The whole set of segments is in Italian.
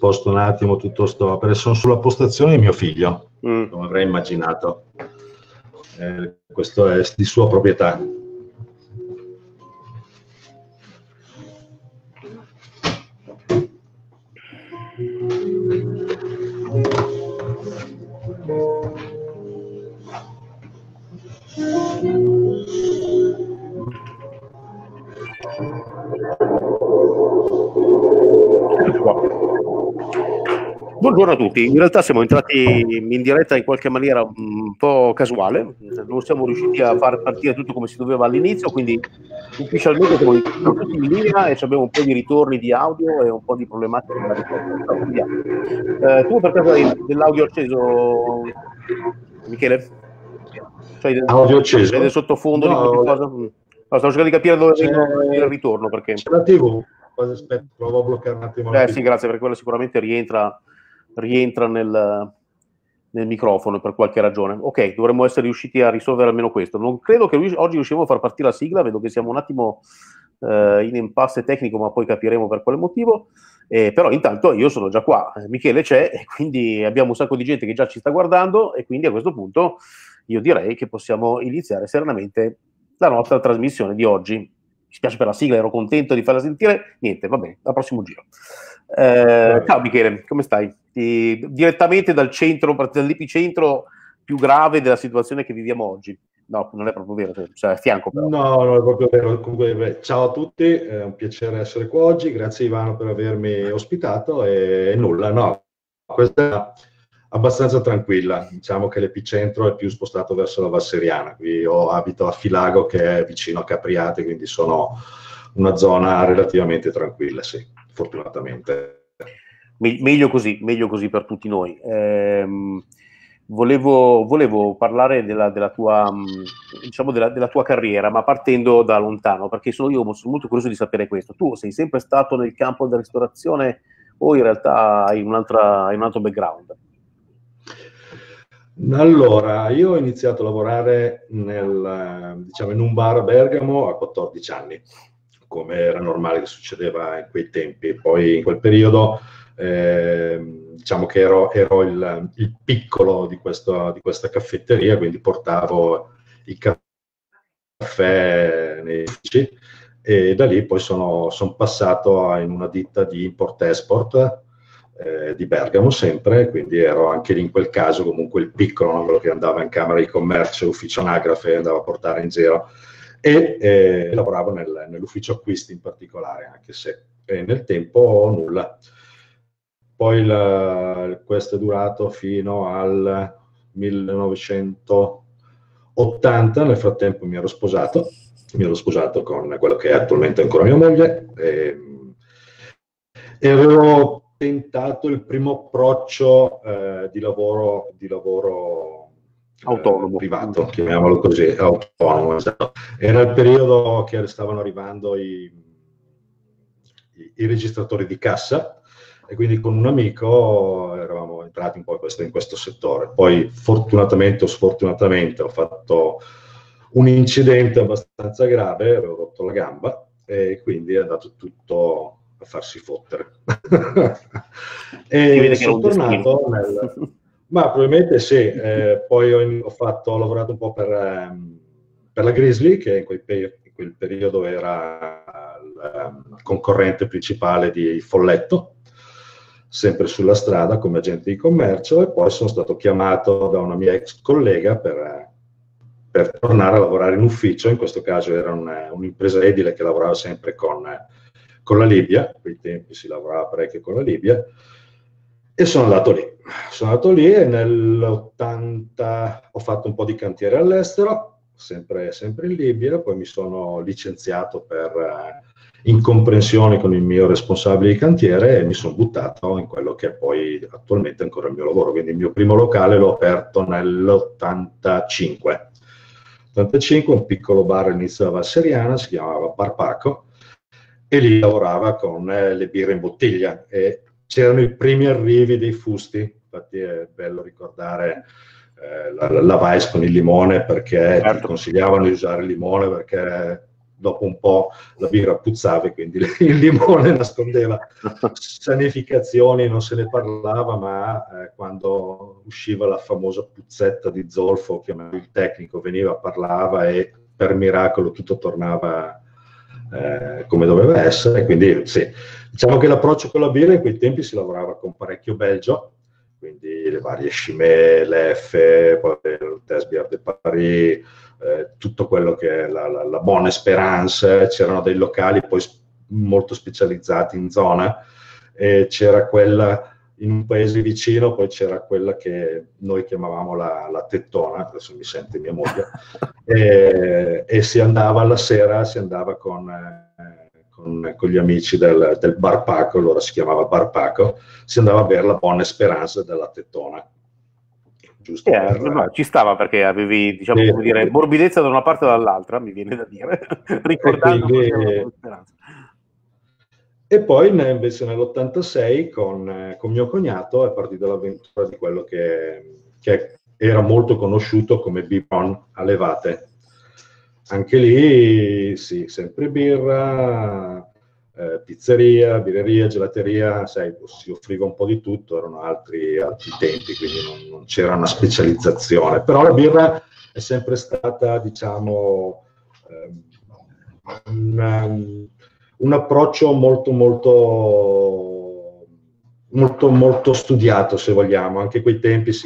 sposto un attimo tutto sto, perché sono sulla postazione di mio figlio, non avrei immaginato. Questo è di sua proprietà. Buongiorno a tutti, in realtà siamo entrati in diretta in qualche maniera un po' casuale, non siamo riusciti a far partire tutto come si doveva all'inizio, quindi ufficialmente siamo tutti in linea e abbiamo un po' di ritorni di audio e un po' di problematiche da risolvere. Tu per caso hai dell'audio acceso, Michele? Cioè, audio acceso? C'hai del sottofondo di qualche cosa? No, stavo cercando di capire dove viene il ritorno, perché... C'è la TV, aspetta, provo a bloccare un attimo la TV. Sì, grazie, perché quella sicuramente rientra nel microfono per qualche ragione. Ok, dovremmo essere riusciti a risolvere almeno questo. Non credo che oggi riusciamo a far partire la sigla, vedo che siamo un attimo in impasse tecnico, ma poi capiremo per quale motivo. Però intanto io sono già qua, Michele c'è, e quindi abbiamo un sacco di gente che già ci sta guardando, e quindi a questo punto io direi che possiamo iniziare serenamente la nostra trasmissione di oggi. Mi spiace per la sigla, ero contento di farla sentire. Niente, va bene, al prossimo giro. Ciao Michele, come stai? Direttamente dal centro, dall'epicentro più grave della situazione che viviamo oggi. No, non è proprio vero, cioè a fianco però. No, non è proprio vero. Comunque, ciao a tutti, è un piacere essere qua oggi, grazie Ivano per avermi ospitato e nulla, no, questa è abbastanza tranquilla, diciamo che l'epicentro è più spostato verso la Valseriana, qui io abito a Filago che è vicino a Capriate, quindi sono una zona relativamente tranquilla, sì, fortunatamente. Meglio così per tutti noi. Volevo parlare della tua, diciamo della tua carriera, ma partendo da lontano, perché sono molto curioso di sapere questo. Tu sei sempre stato nel campo della ristorazione o in realtà hai un altro background? Allora, io ho iniziato a lavorare in un bar a Bergamo a 14 anni, come era normale che succedeva in quei tempi. Poi in quel periodo diciamo che ero il piccolo di questa caffetteria, quindi portavo il caffè nei uffici e da lì poi sono passato in una ditta di import-export di Bergamo sempre, quindi ero anche lì in quel caso comunque il piccolo, no? Quello che andava in camera di commercio, ufficio anagrafe, andava a portare in giro e lavoravo nell'ufficio acquisti in particolare, anche se nel tempo nulla. Poi questo è durato fino al 1980, nel frattempo mi ero sposato con quello che è attualmente ancora mia moglie e avevo tentato il primo approccio di lavoro autonomo, privato, chiamiamolo così, autonomo. Esatto. Era il periodo che stavano arrivando i registratori di cassa e quindi con un amico eravamo entrati un po' in questo settore. Poi fortunatamente o sfortunatamente ho fatto un incidente abbastanza grave, avevo rotto la gamba e quindi è andato tutto a farsi fottere. E sono tornato ma probabilmente sì, poi ho lavorato un po' per la Grizzly, che in quel periodo era il concorrente principale di Folletto, sempre sulla strada come agente di commercio, e poi sono stato chiamato da una mia ex collega per tornare a lavorare in ufficio. In questo caso era un'impresa edile che lavorava sempre con la Libia, a quei tempi si lavorava parecchio con la Libia, e sono andato lì e nell'80 ho fatto un po' di cantiere all'estero, sempre in Libia, poi mi sono licenziato per incomprensioni con il mio responsabile di cantiere e mi sono buttato in quello che è poi attualmente ancora il mio lavoro. Quindi il mio primo locale l'ho aperto nell'85. Un piccolo bar all'inizio della Valseriana, si chiamava Bar Paco, e lì lavorava con le birre in bottiglia e c'erano i primi arrivi dei fusti. Infatti è bello ricordare la Weiss con il limone, perché ti consigliavano di usare il limone perché dopo un po' la birra puzzava e quindi il limone nascondeva sanificazioni, non se ne parlava, ma quando usciva la famosa puzzetta di zolfo, chiamato il tecnico, veniva, parlava e per miracolo tutto tornava come doveva essere. Quindi sì, diciamo che l'approccio con la birra in quei tempi si lavorava con parecchio Belgio, quindi le varie Chimay, l'F, poi il Test Bière de Paris, tutto quello che è la Bonne Espérance. C'erano dei locali poi molto specializzati in zona, e c'era quella in un paese vicino, poi c'era quella che noi chiamavamo la tettona, adesso mi sente mia moglie, e si andava alla sera, si andava con gli amici del Bar Paco, allora si chiamava Bar Paco, si andava a bere la Bonne Espérance della tettona. Giusto ci stava, perché avevi, diciamo, come dire, morbidezza da una parte o dall'altra, mi viene da dire, ricordando quindi, la Speranza. E poi invece nell'86 con mio cognato è partita l'avventura di quello che era molto conosciuto come Biberon a Levate. Anche lì, sì, sempre birra, pizzeria, birreria, gelateria, sai, si offriva un po' di tutto, erano altri tempi, quindi non c'era una specializzazione. Però la birra è sempre stata, diciamo, un approccio molto studiato, se vogliamo. Anche quei tempi si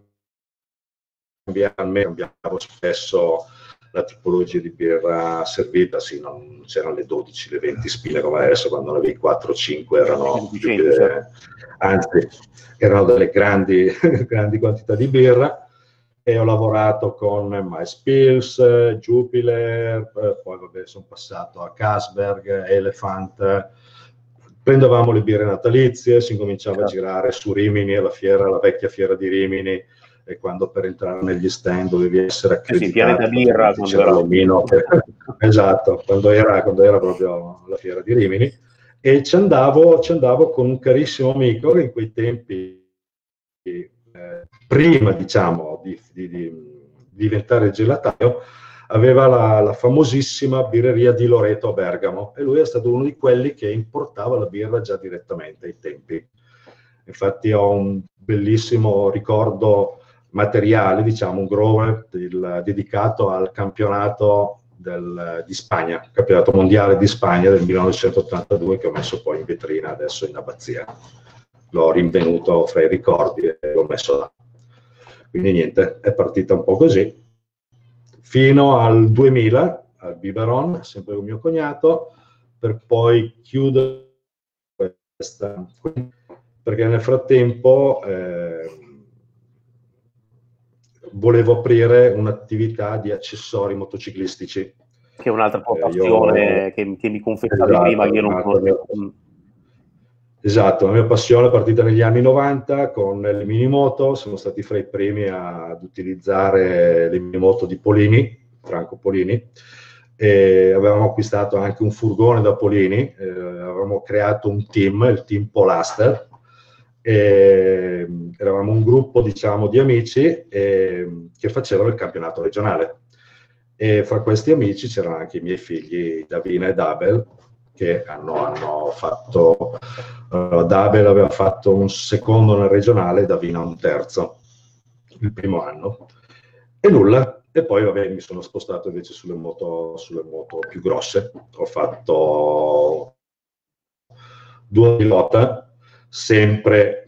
cambiava spesso la tipologia di birra servita, sì, non c'erano le 12, le 20 spine come adesso, quando ne avevi 4 o 5 erano anzi, erano delle grandi quantità di birra. E ho lavorato con MySpills, Jupiler, poi vabbè, sono passato a Carlsberg, Elephant. Prendevamo le birre natalizie, si incominciava a girare su Rimini, alla vecchia fiera di Rimini, e quando per entrare negli stand dovevi essere accreditato. Sì, Pianeta Birra, c'era l'omino. Esatto, quando era proprio la fiera di Rimini. E ci andavo con un carissimo amico che in quei tempi, prima, diciamo, di diventare gelataio, aveva la famosissima birreria di Loreto a Bergamo, e lui è stato uno di quelli che importava la birra già direttamente ai tempi. Infatti ho un bellissimo ricordo materiale, diciamo, un grower dedicato al campionato di Spagna, campionato mondiale di Spagna del 1982, che ho messo poi in vetrina adesso in abbazia. L'ho rinvenuto fra i ricordi e l'ho messo là. Quindi niente, è partita un po' così, fino al 2000, al Biberon, sempre con mio cognato, per poi chiudere questa, perché nel frattempo volevo aprire un'attività di accessori motociclistici. Che è un'altra tua passione, che mi confessavi prima, che io non conoscevo. Esatto, la mia passione è partita negli anni 90 con le minimoto. Siamo stati fra i primi ad utilizzare le minimoto di Polini, Franco Polini, e avevamo acquistato anche un furgone da Polini, avevamo creato un team, il team Polaster, e eravamo un gruppo, diciamo, di amici che facevano il campionato regionale, e fra questi amici c'erano anche i miei figli Davina ed Abel, che hanno fatto, Abel aveva fatto un secondo nel regionale, Davina un terzo il primo anno, e nulla. E poi vabbè, mi sono spostato invece sulle moto più grosse. Ho fatto 2 pilota, sempre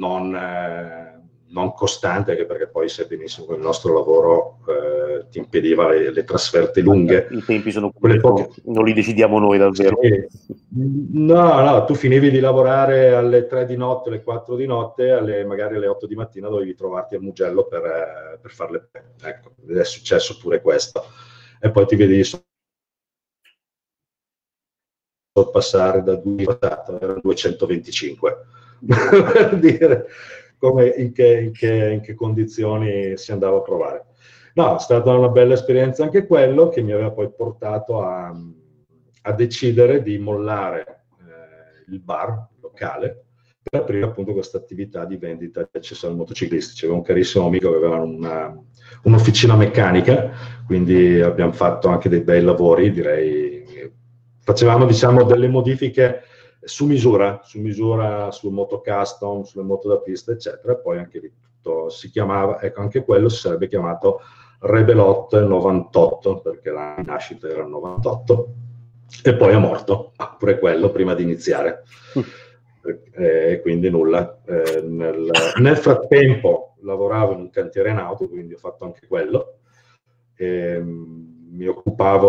non costante, anche perché poi sai benissimo che il nostro lavoro ti impediva le trasferte lunghe. I tempi sono quelle poche, non li decidiamo noi davvero. Sì. No, tu finivi di lavorare alle 3 di notte, alle 4 di notte, magari alle 8 di mattina dovevi trovarti a Mugello per farle. Ecco, è successo pure questo. E poi ti vedi sorpassare da 2 erano 225. Per dire in che condizioni si andava a provare. No, è stata una bella esperienza anche quello, che mi aveva poi portato a decidere di mollare il bar locale per aprire appunto questa attività di vendita di accessori motociclistici. Avevo un carissimo amico che aveva un'officina meccanica, quindi abbiamo fatto anche dei bei lavori, direi facevamo, diciamo, delle modifiche su misura sul moto custom, sulle moto da pista, eccetera. Poi anche lì tutto si chiamava, ecco, anche quello si sarebbe chiamato Rebelot 98, perché la nascita era il 98, e poi è morto, pure quello, prima di iniziare. Quindi nulla. Nel frattempo lavoravo in un cantiere nautico, quindi ho fatto anche quello. Mi occupavo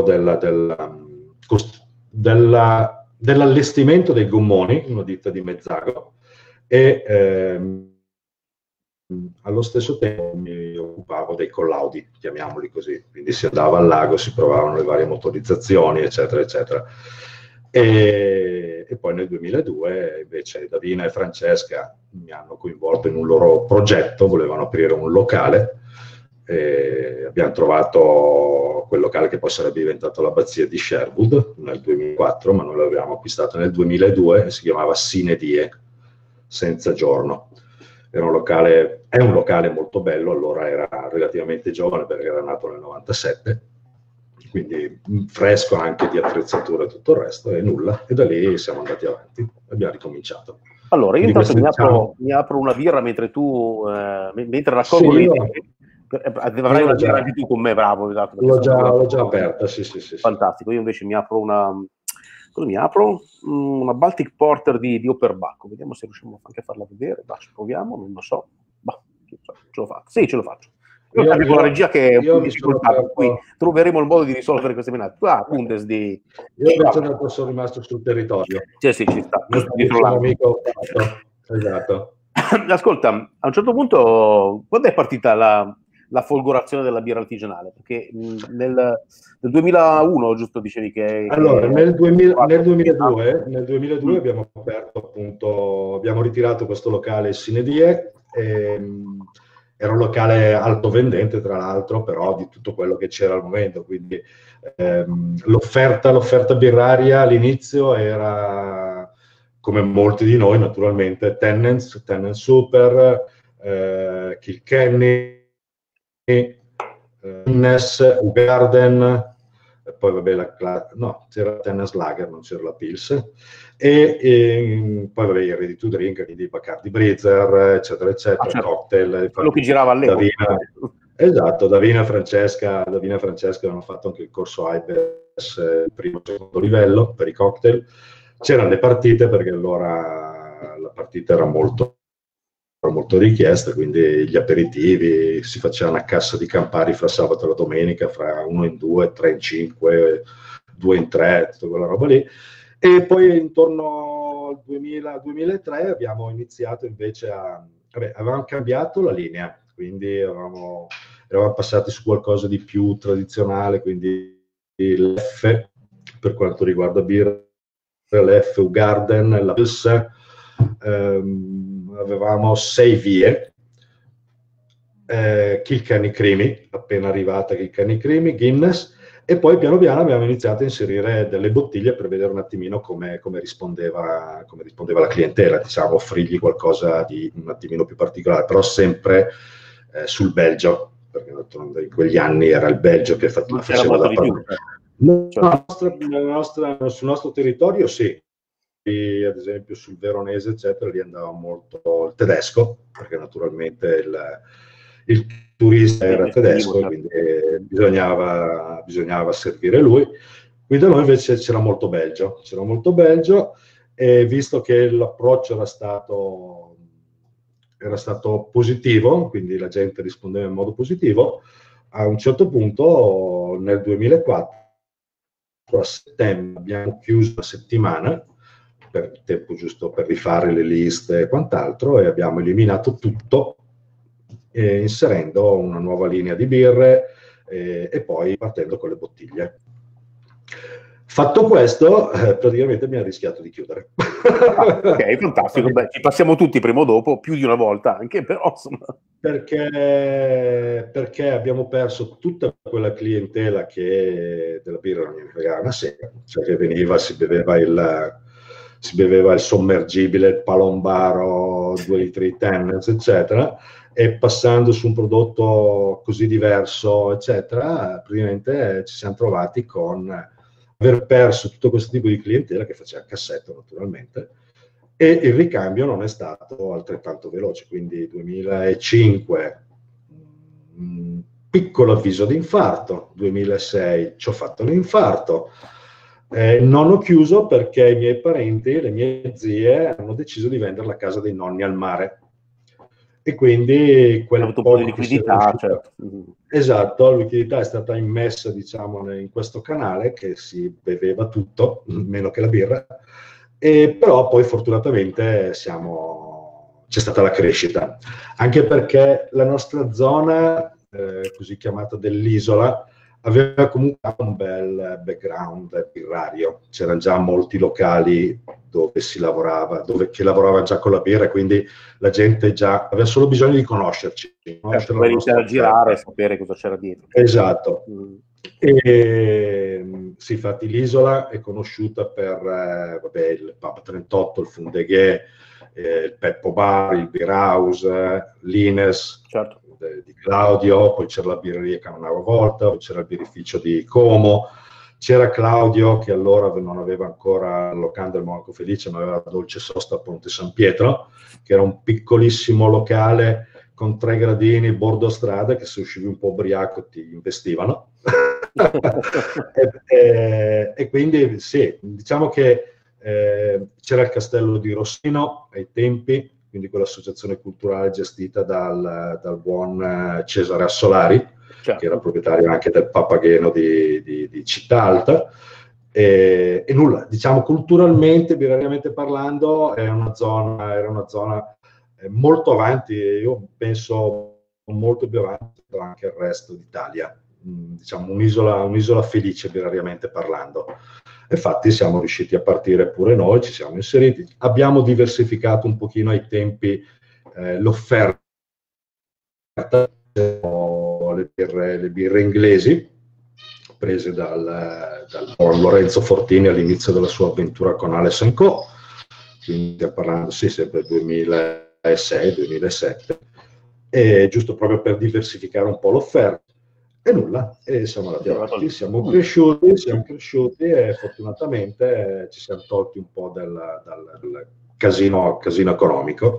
dell'allestimento dei gommoni, una ditta di Mezzago, e allo stesso tempo mi occupavo dei collaudi, chiamiamoli così, quindi si andava al lago, si provavano le varie motorizzazioni, eccetera, eccetera. E poi nel 2002 invece Davina e Francesca mi hanno coinvolto in un loro progetto, volevano aprire un locale, e abbiamo trovato quel locale che poi sarebbe diventato l'abbazia di Sherwood nel 2004, ma noi l'avevamo acquistato nel 2002 e si chiamava Sine Die, senza giorno. È un locale molto bello, allora era relativamente giovane perché era nato nel 97, quindi fresco anche di attrezzatura e tutto il resto, e nulla, e da lì siamo andati avanti, abbiamo ricominciato. Allora, io intanto mi apro una birra mentre tu, mentre racconto sì, avrai una birra anche tu con me, bravo, esatto. L'ho già aperta, sì. Fantastico, io invece mi apro una Baltic Porter di Opperbacco, vediamo se riusciamo anche a farla vedere, ci proviamo, non lo so, ce l'ho fatto, sì, ce lo faccio. Io anche con la regia che è un po' di difficoltà, per cui troveremo il modo di risolvere queste menate. Puntes di... Io invece sono rimasto sul territorio. Sì, ci sta. Dietro l'amico. Esatto. Ascolta, a un certo punto, quando è partita la folgorazione della birra artigianale? Perché nel 2001, giusto, dicevi che... Allora, nel 2002 abbiamo aperto, appunto, abbiamo ritirato questo locale Sine Die. Era un locale altovendente, tra l'altro, però di tutto quello che c'era al momento, quindi l'offerta birraria all'inizio era, come molti di noi naturalmente, Tennent's Super, Kilkenny, Guinness, Garden, poi vabbè c'era Tennent's Lager, non c'era la Pils, e poi vabbè i ready to drink, quindi Bacardi Breezer, eccetera eccetera, certo. Cocktail, quello che girava all'epoca. Esatto, Davina e Francesca avevano fatto anche il corso IBES, il primo e secondo livello per i cocktail. C'erano le partite, perché allora la partita era molto richiesta, quindi gli aperitivi si facevano a cassa di Campari fra sabato e la domenica, fra 1 in 2, 3 in 5, 2 in 3, tutta quella roba lì. E poi intorno al 2000-2003 abbiamo iniziato invece avevamo cambiato la linea, quindi eravamo passati su qualcosa di più tradizionale, quindi l'F per quanto riguarda birra, l'F, Garden, la Pils, avevamo 6 vie, Kilkenny Creamy, appena arrivata Kilkenny Creamy, Guinness, e poi piano piano abbiamo iniziato a inserire delle bottiglie per vedere un attimino come rispondeva la clientela, diciamo, offrirgli qualcosa di un attimino più particolare, però sempre sul Belgio, perché in quegli anni era il Belgio che faceva da padrone. Sul nostro territorio sì, ad esempio sul Veronese eccetera, lì andava molto il tedesco, perché naturalmente il turista era tedesco, quindi bisognava servire lui. Qui da noi invece c'era molto Belgio, e visto che l'approccio era stato positivo, quindi la gente rispondeva in modo positivo, a un certo punto nel 2004 a settembre abbiamo chiuso una settimana per il tempo giusto per rifare le liste e quant'altro, e abbiamo eliminato tutto, inserendo una nuova linea di birre e poi partendo con le bottiglie. Fatto questo, praticamente abbiamo rischiato di chiudere. Ok, fantastico. Beh, ci passiamo tutti prima o dopo, più di una volta anche, però insomma. Perché abbiamo perso tutta quella clientela che della birra non gli fregava una sega, cioè che veniva, si beveva il sommergibile, il palombaro, 2 litri di Tennent's, eccetera, e passando su un prodotto così diverso, eccetera, praticamente ci siamo trovati con aver perso tutto questo tipo di clientela che faceva cassetto naturalmente, e il ricambio non è stato altrettanto veloce, quindi 2005 piccolo avviso di infarto, 2006 ci ho fatto l'infarto, non ho chiuso perché i miei parenti, le mie zie hanno deciso di vendere la casa dei nonni al mare, e quindi quel po' di poco che si era liquidità, riuscito, certo. esatto, la liquidità è stata immessa, diciamo, in questo canale che si beveva tutto, meno che la birra, e però poi fortunatamente c'è stata la crescita, anche perché la nostra zona, così chiamata dell'isola, aveva comunque un bel background birrario, c'erano già molti locali dove si lavorava, che lavoravano già con la birra, quindi la gente già aveva solo bisogno di conoscerci, conoscere la Per nostra interagirare e offerta. sapere cosa c'era dietro. Esatto. E, sì, infatti l'isola è conosciuta per vabbè, il Pub 38, il Fundeghe, il Peppo Bar, il Beer House, l'Ines, certo, di Claudio, poi c'era la birreria Canonava Volta, poi c'era il birrificio di Como, c'era Claudio che allora non aveva ancora il locale del Monaco Felice, ma aveva la Dolce Sosta a Ponte San Pietro, che era un piccolissimo locale con 3 gradini, bordo strada, che se uscivi un po' ubriaco ti investivano. e quindi sì, diciamo che c'era il castello di Rossino ai tempi, quindi quell'associazione culturale gestita dal buon Cesare Assolari, certo, che era proprietario anche del Papageno di Città Alta. E nulla, diciamo culturalmente, birrariamente parlando, era una zona molto avanti, io penso molto più avanti anche il resto d'Italia, diciamo un'isola felice birrariamente parlando. Infatti siamo riusciti a partire pure noi, ci siamo inseriti, abbiamo diversificato un pochino ai tempi l'offerta, le birre inglesi prese dal buon Lorenzo Fortini all'inizio della sua avventura con Ales & Co, quindi stiamo parlando sì, sempre 2006-2007, e giusto proprio per diversificare un po' l'offerta. E nulla, e siamo andati avanti, siamo cresciuti e fortunatamente ci siamo tolti un po' dal casino economico,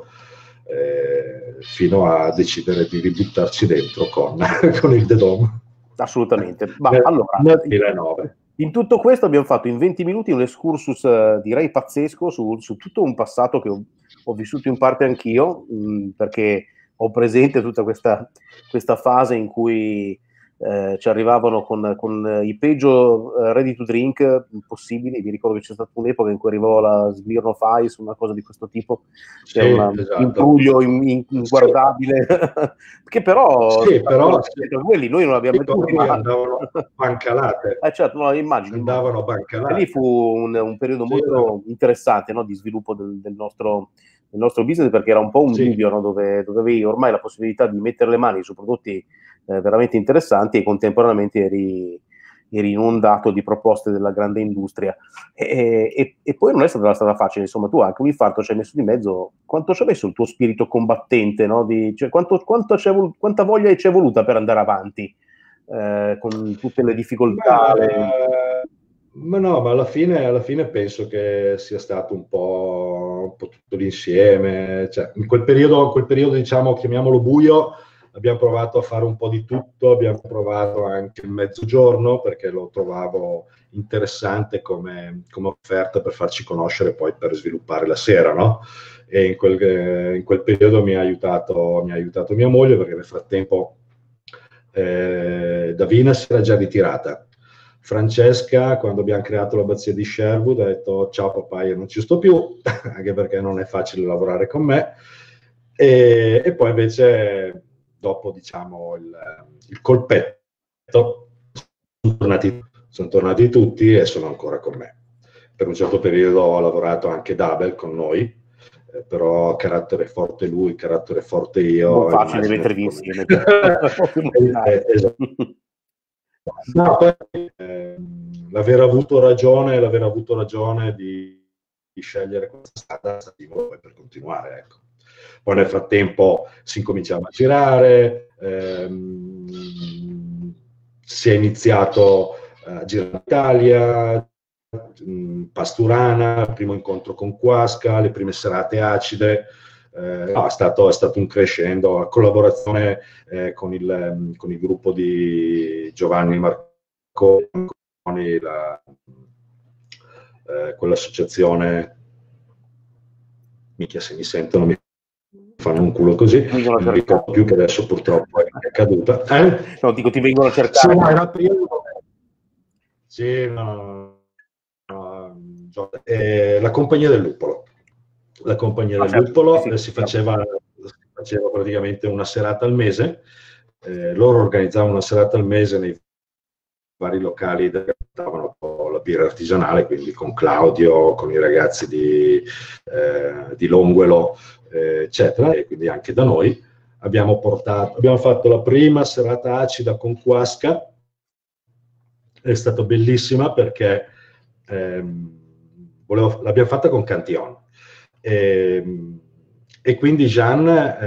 fino a decidere di ributtarci dentro con il The Dome. Assolutamente. Ma allora, nel 2009. In tutto questo abbiamo fatto in 20 minuti un excursus, direi pazzesco, su tutto un passato che ho vissuto in parte anch'io, perché ho presente tutta questa fase in cui ci arrivavano con i peggio ready to drink possibili. Mi ricordo che c'è stata un'epoca in cui arrivò la Smirnoff Ice, una cosa di questo tipo, che è un impruglio inguardabile, che però quelli noi non abbiamo mai andavano bancalate. Certo, no, immagino. Andavano bancalate. E lì fu un periodo molto interessante, no, di sviluppo del nostro business, perché era un po' un bivio, no, dove avevi ormai la possibilità di mettere le mani su prodotti veramente interessanti e contemporaneamente eri inondato di proposte della grande industria. E poi non è stata una strada facile, insomma, tu anche un infarto ci hai messo di mezzo. Quanto ci ha messo il tuo spirito combattente, no? Cioè, quanta voglia ci è voluta per andare avanti con tutte le difficoltà? Ma alla fine penso che sia stato un po' tutto l'insieme. Cioè, in quel periodo, diciamo, chiamiamolo buio, abbiamo provato a fare un po' di tutto, abbiamo provato anche il mezzogiorno, perché lo trovavo interessante come offerta per farci conoscere, poi per sviluppare la sera, no? E in quel periodo mi ha aiutato mia moglie, perché nel frattempo Davina si era già ritirata. Francesca, quando abbiamo creato l'abbazia di Sherwood, ha detto: ciao papà, io non ci sto più, anche perché non è facile lavorare con me. E poi invece, dopo, diciamo, il colpetto, sono tornati tutti e sono ancora con me. Per un certo periodo ho lavorato anche Dabel con noi, però carattere forte lui, carattere forte io. Non facile mettervi insieme. Esatto. No, l'aver avuto ragione di scegliere questa strada poi per continuare, ecco. Poi nel frattempo si incominciava a girare, si è iniziato girare in Italia, Pasturana, il primo incontro con Quasca, le prime serate acide. No, è stato un crescendo, a collaborazione con il gruppo di Giovanni Marconi, quell'associazione, minchia se mi sentono mi fanno un culo così, non ricordo più, che adesso purtroppo è caduta. No, dico, ti vengono a cercare. Sì, no, era il periodo. Sì, no. La Compagnia del Luppolo. La Compagnia del Luppolo si faceva praticamente una serata al mese. Loro organizzavano una serata al mese nei vari locali che davano la birra artigianale, quindi con Claudio, con i ragazzi di Longuelo, eccetera, e quindi anche da noi abbiamo fatto la prima serata acida con Quasca. È stata bellissima perché l'abbiamo fatta con Cantillon e quindi Jean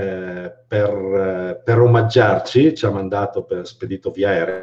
per omaggiarci ci ha mandato per spedito via aerea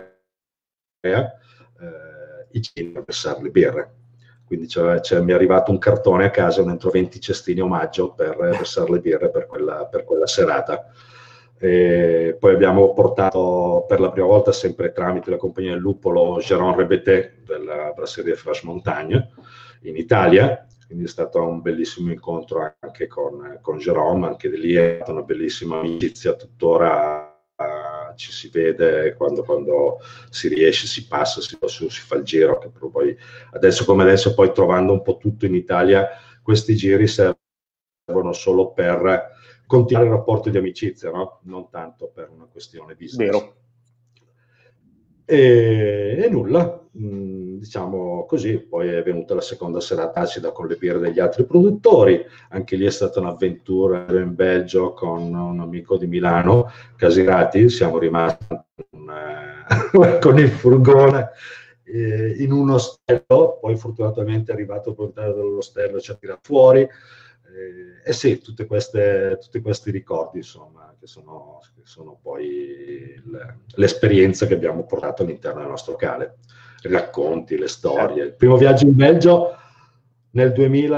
i cestini per versare le birre. Quindi mi è arrivato un cartone a casa dentro 20 cestini omaggio per versare le birre per quella serata. E poi abbiamo portato per la prima volta, sempre tramite la Compagnia del Luppolo, Jérôme Rebeté della Brasserie Franche Montagne in Italia, quindi è stato un bellissimo incontro anche con Jérôme, anche di lì è stata una bellissima amicizia, tuttora ci si vede quando si riesce, si passa, si fa il giro, che poi adesso come adesso, poi trovando un po' tutto in Italia, questi giri servono solo per continuare il rapporto di amicizia, no? Non tanto per una questione business. Vero. E nulla, diciamo così. Poi è venuta la seconda serata acida con le birre degli altri produttori. Anche lì è stata un'avventura in Belgio con un amico di Milano, Casirati. Siamo rimasti con il furgone in un ostello. Poi fortunatamente è arrivato il proprietario dell'ostello e ci ha tirato fuori. Sì, tutti questi ricordi, insomma, che sono poi l'esperienza che abbiamo portato all'interno del nostro locale, i racconti, le storie. Il primo viaggio in Belgio nel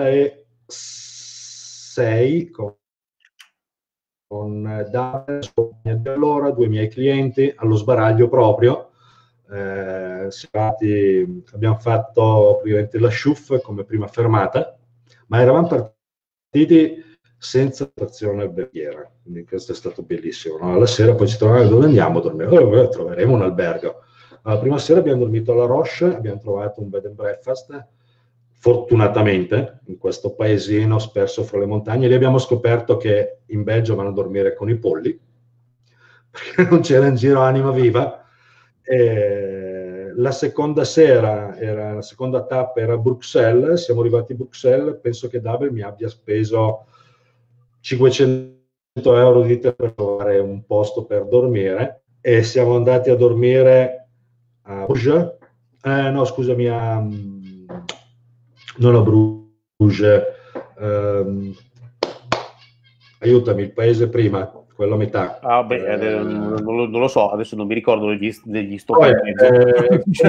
2006 con Davide, di allora, 2 miei clienti, allo sbaraglio proprio. Abbiamo fatto praticamente la Schuff come prima fermata, ma eravamo partiti senza trazione alberghiera, quindi questo è stato bellissimo, no? La sera poi ci trovavamo, dove andiamo a dormire? Troveremo un albergo. La prima sera abbiamo dormito alla Roche, abbiamo trovato un bed and breakfast, fortunatamente, in questo paesino sperso fra le montagne. Lì abbiamo scoperto che in Belgio vanno a dormire con i polli, perché non c'era in giro anima viva. La seconda tappa era a Bruxelles. Siamo arrivati a Bruxelles, penso che Dabel mi abbia speso 500 euro per trovare un posto per dormire, e siamo andati a dormire a Bruges, non a Bruges, aiutami, il paese prima, quello a metà. Non lo so, adesso non mi ricordo degli stoppi. Ci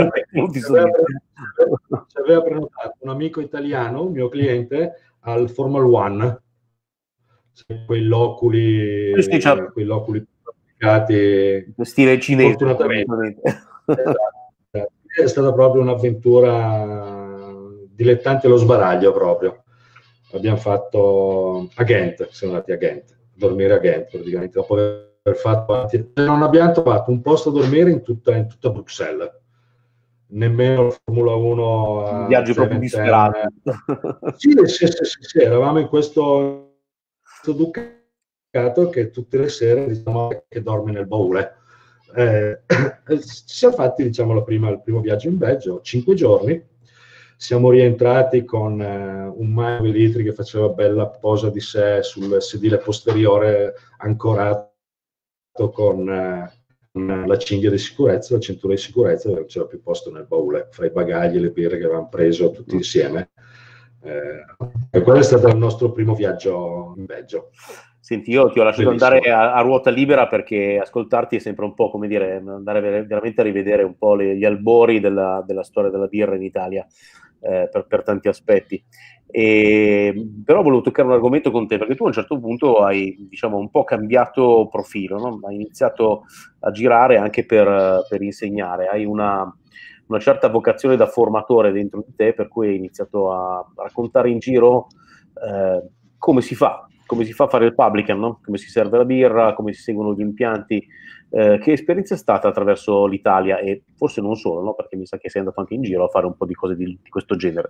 aveva prenotato un amico italiano, un mio cliente, al Formula One, quei loculi applicati, stile cinese, fortunatamente. È stata proprio un'avventura dilettante allo sbaraglio proprio. Abbiamo fatto a Ghent, siamo andati a Ghent, a dormire a Ghent praticamente, dopo aver fatto, non abbiamo trovato un posto a dormire in tutta Bruxelles, nemmeno la Formula 1 viaggi proprio disperati. Sì, eravamo in questo Ducato che tutte le sere, diciamo, che dorme nel baule. Ci siamo fatti, diciamo, il primo viaggio in Belgio, 5 giorni. Siamo rientrati con un Maio litri che faceva bella posa di sé sul sedile posteriore, ancorato con la cinghia di sicurezza, la cintura di sicurezza, perché non c'era più posto nel baule, fra i bagagli e le birre che avevamo preso tutti insieme. E quello è stato il nostro primo viaggio in Belgio. Senti, io ti ho lasciato Bellissimo. andare a ruota libera perché ascoltarti è sempre un po', come dire, andare veramente a rivedere un po' gli albori della storia della birra in Italia, per tanti aspetti. Però volevo toccare un argomento con te, perché tu a un certo punto hai, diciamo, un po' cambiato profilo, no? Hai iniziato a girare anche per insegnare, hai una certa vocazione da formatore dentro di te, per cui hai iniziato a raccontare in giro come si fa a fare il publican, no? Come si serve la birra, come si seguono gli impianti. Che esperienza è stata attraverso l'Italia e forse non solo, no? Perché mi sa che sei andato anche in giro a fare un po' di cose di questo genere.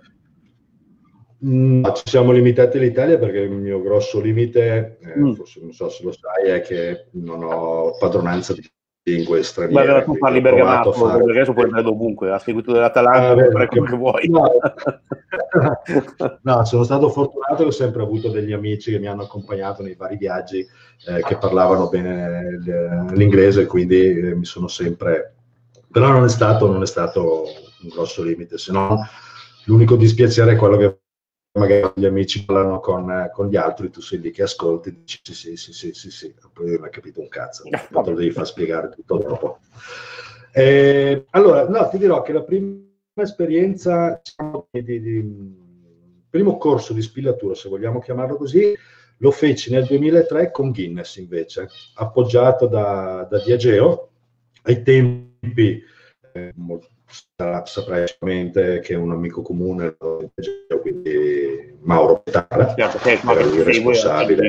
Ci siamo limitati all'Italia perché il mio grosso limite, forse non so se lo sai, è che non ho padronanza di lingue straniere. Beh, tu parli bergamasco, adesso puoi andare dovunque, ha seguito dell'Atalanta, puoi fare quello che vuoi. No, sono stato fortunato che ho sempre avuto degli amici che mi hanno accompagnato nei vari viaggi, che parlavano bene l'inglese, quindi mi sono sempre... Però non è stato un grosso limite, se no l'unico dispiacere è quello che magari gli amici parlano con gli altri, tu sei lì che ascolti e dici sì, poi non hai capito un cazzo, poi te lo devi far spiegare tutto dopo. Allora, no, ti dirò che la prima esperienza, diciamo, primo corso di spillatura, se vogliamo chiamarlo così, lo feci nel 2003 con Guinness invece, appoggiato da Diageo. Ai tempi saprei sicuramente che è un amico comune, quindi Mauro Petara, era il responsabile.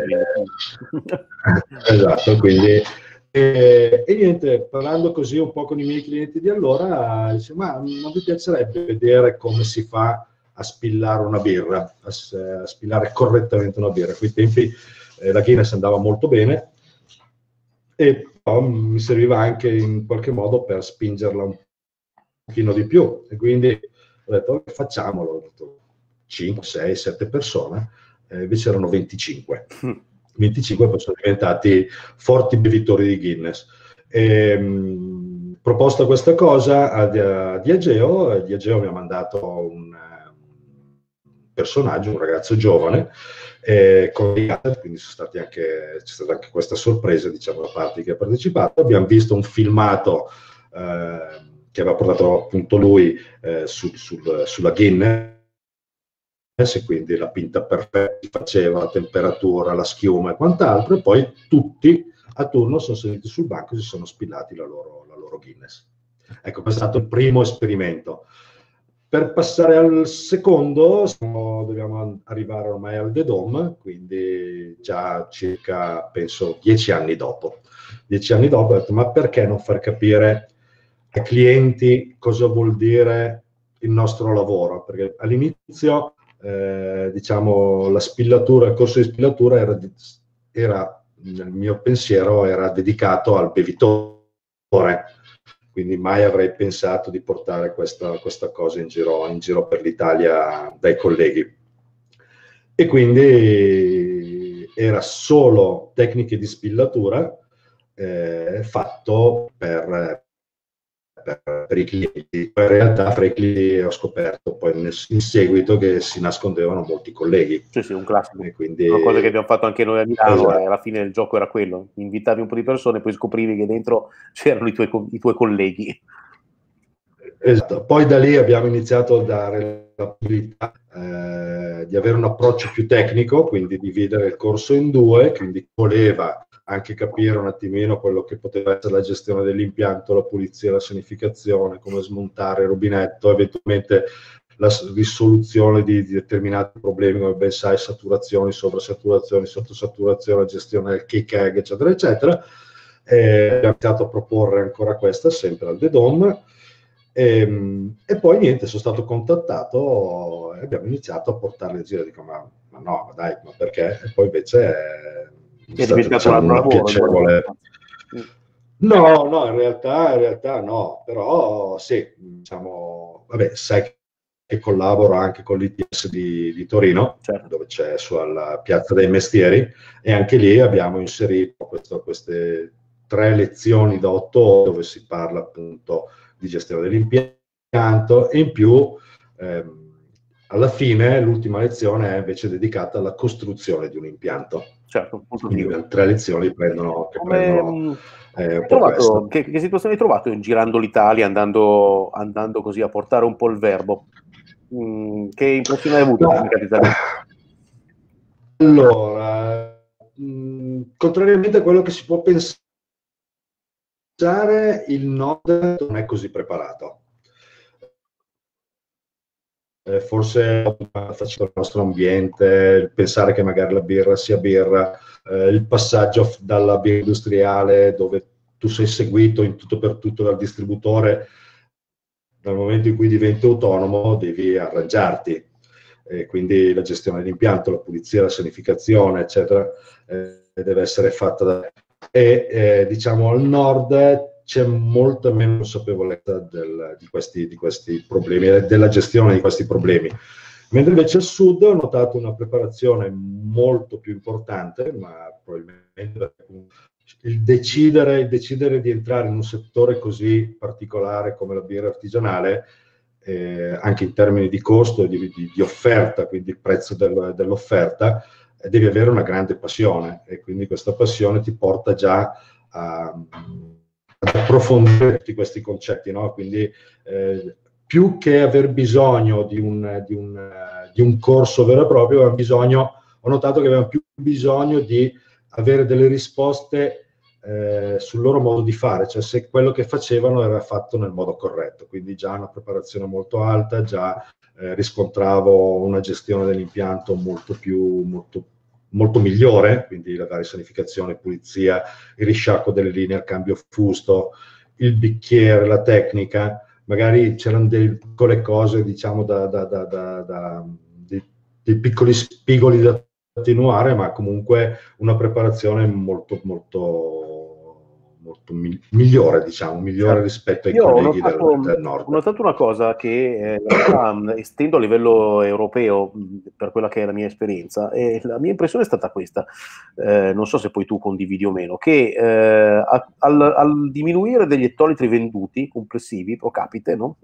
Esatto, quindi e niente, parlando così un po' con i miei clienti di allora, dice, ma non vi piacerebbe vedere come si fa a spillare una birra, a spillare correttamente una birra? A quei tempi la Guinness andava molto bene e mi serviva anche in qualche modo per spingerla un pochino di più, e quindi ho detto facciamolo. Ho detto 5, 6, 7 persone, invece erano 25. 25 poi sono diventati forti bevitori di Guinness. Proposta questa cosa a Diageo, Diageo mi ha mandato un personaggio, un ragazzo giovane, quindi c'è stata anche questa sorpresa, diciamo, da parte di chi ha partecipato. Abbiamo visto un filmato che aveva portato appunto lui sulla Guinness, e quindi la pinta perfetta si faceva, la temperatura, la schiuma e quant'altro, e poi tutti a turno sono seduti sul banco e si sono spillati la loro Guinness. Ecco, questo è stato il primo esperimento. Per passare al secondo, dobbiamo arrivare ormai al The Dome, quindi già circa, penso, 10 anni dopo. 10 anni dopo ho detto, ma perché non far capire ai clienti cosa vuol dire il nostro lavoro? Perché all'inizio, diciamo, la spillatura, il corso di spillatura era, nel mio pensiero, era dedicato al bevitore, quindi mai avrei pensato di portare questa cosa in giro per l'Italia dai colleghi. E quindi era solo tecniche di spillatura fatto per i clienti. In realtà fra i clienti ho scoperto poi in seguito che si nascondevano molti colleghi. Sì, un classico. E quindi, una cosa che abbiamo fatto anche noi a Milano, esatto. E alla fine il gioco era quello, invitavi un po' di persone, poi scoprivi che dentro c'erano i tuoi colleghi. Esatto. Poi da lì abbiamo iniziato a dare la possibilità di avere un approccio più tecnico, quindi dividere il corso in due, quindi voleva anche capire un attimino quello che poteva essere la gestione dell'impianto, la pulizia, la sanificazione, come smontare il rubinetto, eventualmente la risoluzione di determinati problemi, come ben sai, saturazioni, sovrasaturazioni, sottosaturazione, la gestione del kick egg, eccetera, eccetera. Abbiamo iniziato a proporre ancora questa, sempre al The Dome. E poi niente, sono stato contattato e abbiamo iniziato a portarli in giro. Dico, ma no, ma dai, ma perché? E poi invece è diventato un altro lavoro, piacevole. No, in realtà no, però sì, diciamo, vabbè, sai che collaboro anche con l'ITS di Torino, certo, dove c'è sulla Piazza dei Mestieri, e anche lì abbiamo inserito queste 3 lezioni da 8 ore dove si parla appunto di gestione dell'impianto, e in più alla fine l'ultima lezione è invece dedicata alla costruzione di un impianto. Certo, quindi le 3 lezioni prendono un po' trovato, che situazione hai trovato girando l'Italia, andando così a portare un po' il verbo? Che impressione hai avuto? Allora, contrariamente a quello che si può pensare, il Nord non è così preparato. Forse facendo il nostro ambiente, pensare che magari la birra sia birra, il passaggio dalla birra industriale dove tu sei seguito in tutto per tutto dal distributore, dal momento in cui diventi autonomo devi arrangiarti, quindi la gestione dell'impianto, la pulizia, la sanificazione, eccetera, deve essere fatta da... diciamo al nord c'è molta meno consapevolezza di questi problemi, della gestione di questi problemi. Mentre invece al sud ho notato una preparazione molto più importante, ma probabilmente il decidere di entrare in un settore così particolare come la birra artigianale, anche in termini di costo e di offerta, quindi il prezzo dell'offerta, devi avere una grande passione, e quindi questa passione ti porta già ad approfondire tutti questi concetti, no? Quindi più che aver bisogno di un corso vero e proprio, ho notato che avevano più bisogno di avere delle risposte sul loro modo di fare, cioè se quello che facevano era fatto nel modo corretto, quindi già una preparazione molto alta, già riscontravo una gestione dell'impianto molto migliore, quindi la sanificazione, pulizia, il risciacquo delle linee al cambio fusto, il bicchiere, la tecnica, magari c'erano delle piccole cose, diciamo, dei piccoli spigoli da attenuare, ma comunque una preparazione molto migliore, diciamo, migliore rispetto ai colleghi del nord. Ho notato una cosa che estendo a livello europeo per quella che è la mia esperienza, e la mia impressione è stata questa, non so se poi tu condividi o meno, che al diminuire degli ettolitri venduti complessivi pro capite, no?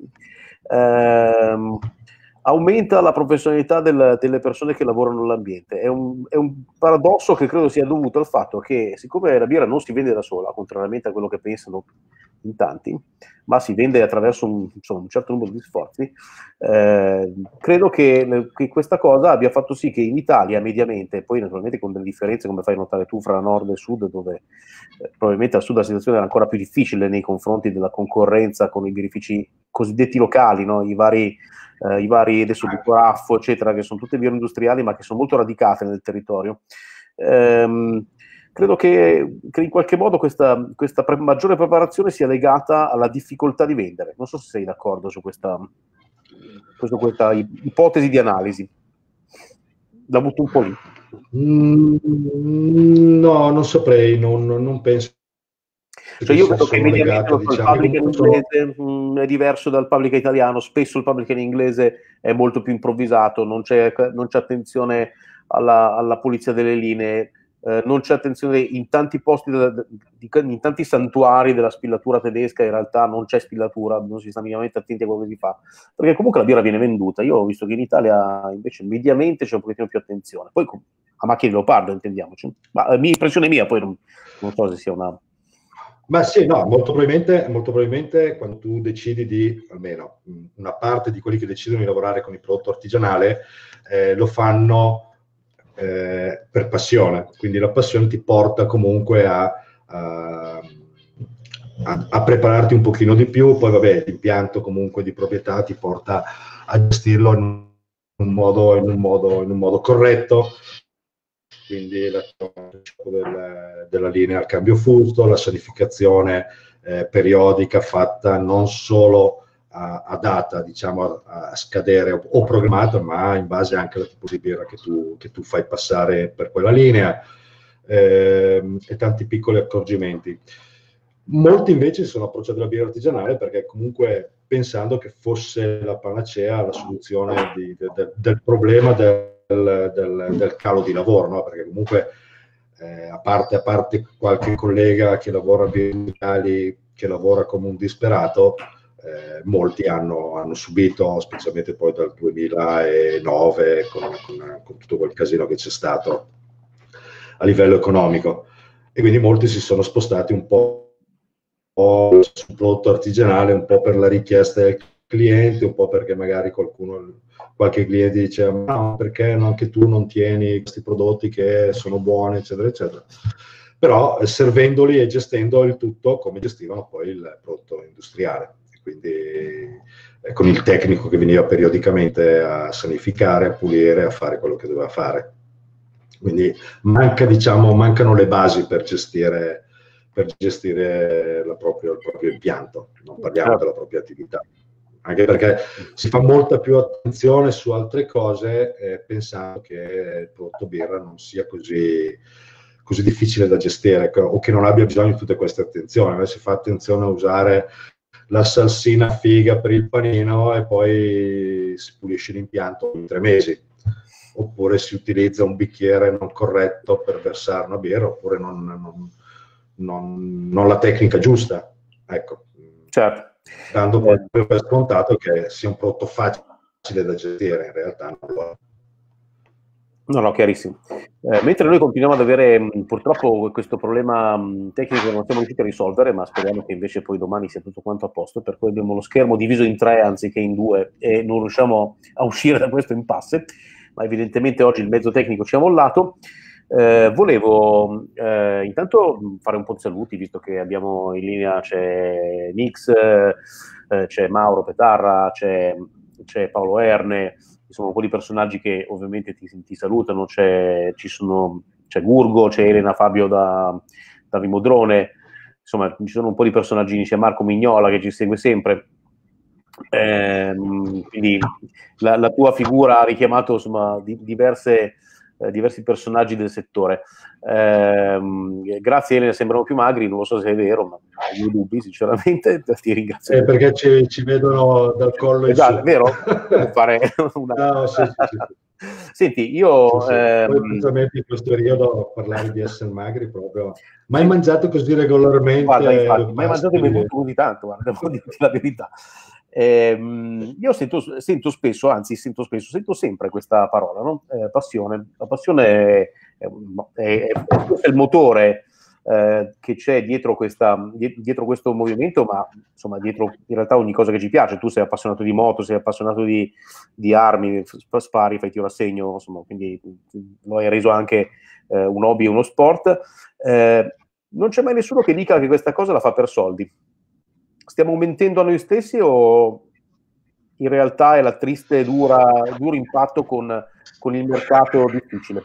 Aumenta la professionalità delle persone che lavorano nell'ambiente. È un paradosso che credo sia dovuto al fatto che, siccome la birra non si vende da sola, contrariamente a quello che pensano in tanti, ma si vende attraverso un certo numero di sforzi, credo che questa cosa abbia fatto sì che in Italia mediamente, poi naturalmente con delle differenze come fai notare tu fra nord e sud, dove probabilmente al sud la situazione era ancora più difficile nei confronti della concorrenza con i birrifici cosiddetti locali, no? I vari adesso di Coraffo, eccetera, che sono tutte birre industriali ma che sono molto radicate nel territorio. Credo che in qualche modo questa maggiore preparazione sia legata alla difficoltà di vendere. Non so se sei d'accordo su questa ipotesi di analisi. La butto un po' lì. No, non saprei, non penso. Cioè io credo che mediamente il publican inglese è diverso dal publican italiano, spesso il publican inglese è molto più improvvisato, non c'è attenzione alla pulizia delle linee, non c'è attenzione in tanti posti, in tanti santuari della spillatura tedesca, in realtà non c'è spillatura, non si sta minimamente attenti a quello che si fa, perché comunque la birra viene venduta. Io ho visto che in Italia invece mediamente c'è un pochettino più attenzione, poi a macchia di leopardo intendiamoci, ma impressione mia, poi non so se sia una... Ma sì, no, molto probabilmente quando tu decidi almeno una parte di quelli che decidono di lavorare con il prodotto artigianale, lo fanno per passione, quindi la passione ti porta comunque a prepararti un pochino di più, poi vabbè, l'impianto comunque di proprietà ti porta a gestirlo in un modo corretto, quindi della linea al cambio fusto, la sanificazione periodica fatta non solo a data, diciamo, a scadere o programmata, ma in base anche alla tipo di birra che tu fai passare per quella linea, e tanti piccoli accorgimenti. Molti invece si sono approcciati alla birra artigianale perché comunque pensando che fosse la panacea, la soluzione del problema del calo di lavoro, no? Perché comunque a parte qualche collega che lavora a birre industriali, che lavora come un disperato, molti hanno subito, specialmente poi dal 2009 con tutto quel casino che c'è stato a livello economico, e quindi molti si sono spostati un po' sul prodotto artigianale, un po' per la richiesta del cliente, un po' perché magari qualche cliente diceva: ma perché anche tu non tieni questi prodotti che sono buoni, eccetera eccetera, però servendoli e gestendo il tutto come gestivano poi il prodotto industriale, quindi con il tecnico che veniva periodicamente a sanificare, a pulire, a fare quello che doveva fare. Quindi mancano le basi per gestire il proprio impianto, non parliamo della propria attività, anche perché si fa molta più attenzione su altre cose, pensando che il prodotto birra non sia così difficile da gestire, o che non abbia bisogno di tutte queste attenzioni. Si fa attenzione a usare la salsina figa per il panino e poi si pulisce l'impianto in 3 mesi, oppure si utilizza un bicchiere non corretto per versare una birra, oppure non la tecnica giusta, ecco. Certo. Dando poi per scontato che sia un prodotto facile da gestire, in realtà non lo è. No, chiarissimo. Mentre noi continuiamo ad avere purtroppo questo problema tecnico che non siamo riusciti a risolvere, ma speriamo che invece poi domani sia tutto quanto a posto, per cui abbiamo lo schermo diviso in 3 anziché in 2 e non riusciamo a uscire da questo impasse, ma evidentemente oggi il mezzo tecnico ci ha mollato. Volevo intanto fare un po' di saluti, visto che abbiamo in linea, c'è Nix, c'è Mauro Petarra, c'è Paolo Erne, sono un po' di personaggi che ovviamente ti salutano, c'è Gurgo, c'è Elena Fabio da Vimodrone, insomma ci sono un po' di personaggini, c'è Marco Mignola che ci segue sempre, quindi la tua figura ha richiamato insomma diversi personaggi del settore. Grazie Elena, sembrano più magri, non lo so se è vero, ma ho i miei dubbi sinceramente, ti ringrazio. Perché ci vedono dal collo in su. È vero? Devo fare una... No, sì. Senti, io... Poi in questo periodo parlare di essere magri proprio... Mai mangiato così regolarmente? Guarda, infatti, mai mangiato e bevuto così tanto, guarda, devo dirti la verità. Io sento sempre questa parola, no? Passione. La passione è il motore che c'è dietro questo movimento, ma insomma dietro in realtà ogni cosa che ci piace. Tu sei appassionato di moto, sei appassionato di armi, spari, fai tiro a segno, insomma, quindi lo hai reso anche un hobby e uno sport. Non c'è mai nessuno che dica che questa cosa la fa per soldi. Stiamo mentendo a noi stessi o in realtà è la triste e duro impatto con il mercato difficile?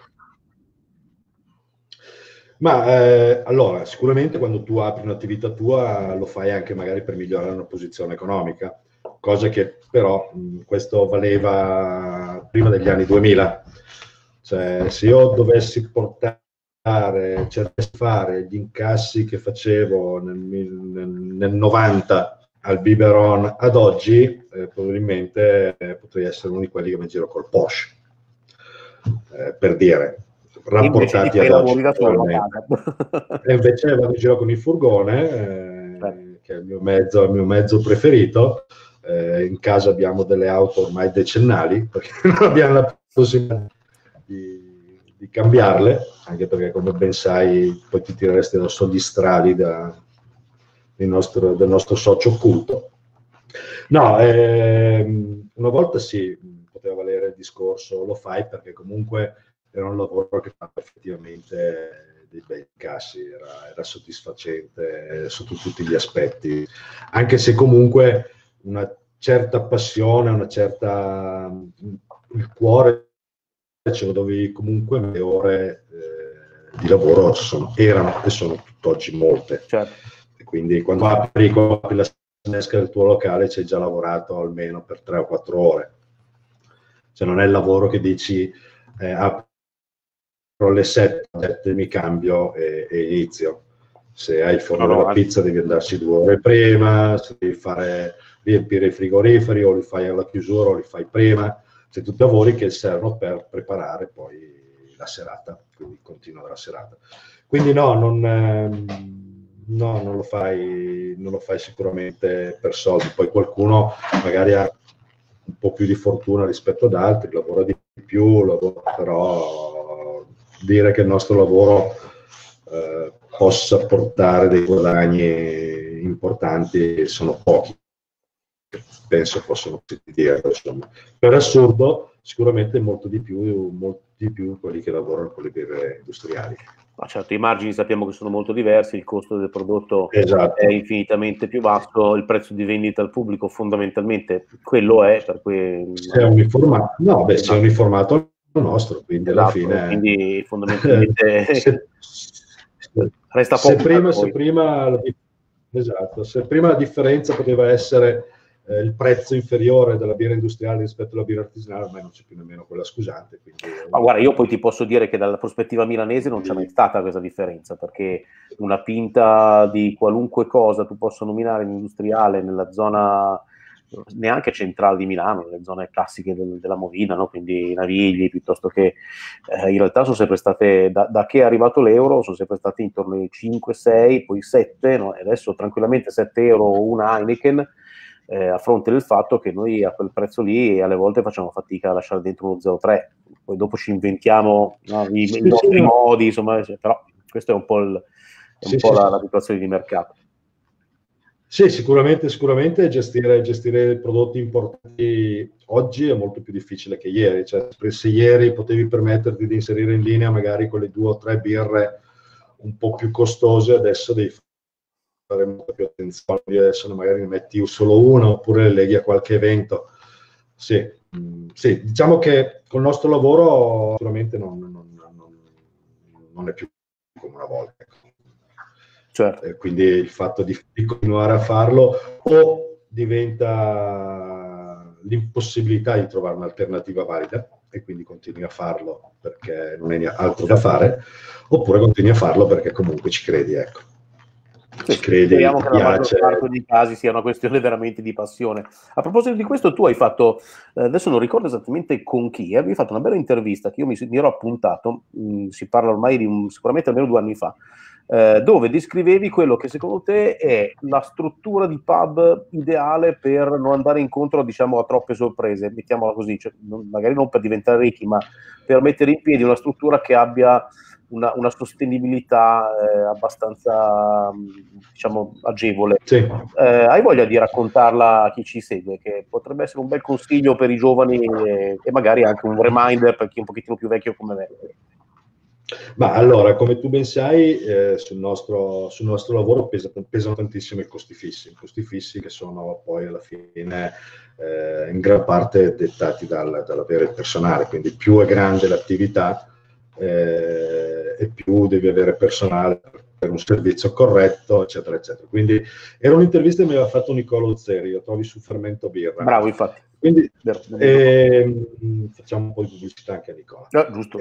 Ma allora, sicuramente quando tu apri un'attività tua lo fai anche magari per migliorare una posizione economica, cosa che però questo valeva prima degli anni 2000. Cioè, se io dovessi cercare di fare gli incassi che facevo nel 90 al biberon ad oggi, probabilmente potrei essere uno di quelli che mi giro col Porsche, per dire, rapportati ad oggi. E invece vado in giro con il furgone, che è il mio mezzo preferito. In casa abbiamo delle auto ormai decennali, perché non abbiamo la possibilità di cambiarle, anche perché, come ben sai, poi ti tireresti addosso gli strali del nostro socio occulto. No, una volta sì, poteva valere il discorso, lo fai perché comunque era un lavoro che fa effettivamente dei bei incassi, era soddisfacente sotto tutti gli aspetti, anche se comunque una certa passione, il cuore ce lo dovevi comunque, le ore di lavoro erano e sono tutt'oggi molte. Certo. E quindi quando apri la finestra del tuo locale ci hai già lavorato almeno per 3 o 4 ore. Cioè non è il lavoro che dici apro alle 7 mi cambio e inizio. Se hai il forno della pizza devi andarci 2 ore prima, se devi riempire i frigoriferi o li fai alla chiusura o li fai prima. Cioè tutti lavori che servono per preparare poi la serata, quindi il continuo della serata. Quindi no, non No, non lo fai sicuramente per soldi. Poi qualcuno magari ha un po' più di fortuna rispetto ad altri, lavora di più, però dire che il nostro lavoro possa portare dei guadagni importanti sono pochi. Penso possono dire, insomma. Per assurdo, sicuramente molti di più quelli che lavorano con le birre industriali. Ma certo, i margini sappiamo che sono molto diversi, il costo del prodotto esatto. È infinitamente più basso, il prezzo di vendita al pubblico fondamentalmente quello è, per cui... Sei uniformato, no, beh, sei uniformato al nostro, quindi esatto, alla fine... Quindi fondamentalmente resta poco. Se prima la differenza poteva essere il prezzo inferiore della birra industriale rispetto alla birra artigianale, ormai non c'è più nemmeno quella scusante. Quindi... Ma guarda, io poi ti posso dire che dalla prospettiva milanese non c'è mai stata questa differenza, perché una pinta di qualunque cosa tu possa nominare in industriale nella zona neanche centrale di Milano, nelle zone classiche della Movina, no? Quindi Navigli, piuttosto che in realtà sono sempre state, da che è arrivato l'euro, sono sempre state intorno ai 5, 6, poi 7, no? E adesso tranquillamente 7 euro una Heineken, a fronte del fatto che noi a quel prezzo lì alle volte facciamo fatica a lasciare dentro uno 0,3, poi dopo ci inventiamo, no, i nostri modi, insomma, però questo è un po' la situazione di mercato. Sì, sicuramente gestire prodotti importanti oggi è molto più difficile che ieri. Cioè, se ieri potevi permetterti di inserire in linea magari quelle 2 o 3 birre un po' più costose, adesso devi fare molta più attenzione. Adesso magari ne metti solo una oppure le leghi a qualche evento. Sì, diciamo che col nostro lavoro sicuramente non è più come una volta. Certo. Quindi il fatto di continuare a farlo o diventa l'impossibilità di trovare un'alternativa valida e quindi continui a farlo perché non hai altro da fare, oppure continui a farlo perché comunque ci credi, ecco. Ci credi, speriamo che la maggior parte dei casi sia una questione veramente di passione. A proposito di questo, tu hai fatto, adesso non ricordo esattamente con chi, avevi fatto una bella intervista che io mi ero appuntato, si parla ormai di sicuramente almeno 2 anni fa, dove descrivevi quello che secondo te è la struttura di pub ideale per non andare incontro, diciamo, a troppe sorprese, mettiamola così, cioè, magari non per diventare ricchi, ma per mettere in piedi una struttura che abbia una sostenibilità abbastanza, diciamo, agevole. Sì. Hai voglia di raccontarla a chi ci segue, che potrebbe essere un bel consiglio per i giovani e magari anche un reminder per chi è un pochettino più vecchio come me? Ma allora, come tu ben sai, sul nostro lavoro pesano tantissimo i costi fissi che sono poi alla fine in gran parte dettati dall'avere il personale, quindi più è grande l'attività e più devi avere personale per un servizio corretto, eccetera, eccetera. Quindi era un'intervista che mi aveva fatto Nicolò Zeri, lo trovi su Fermento Birra. Bravo, infatti. Quindi facciamo un po' di pubblicità anche a Nicola. Giusto.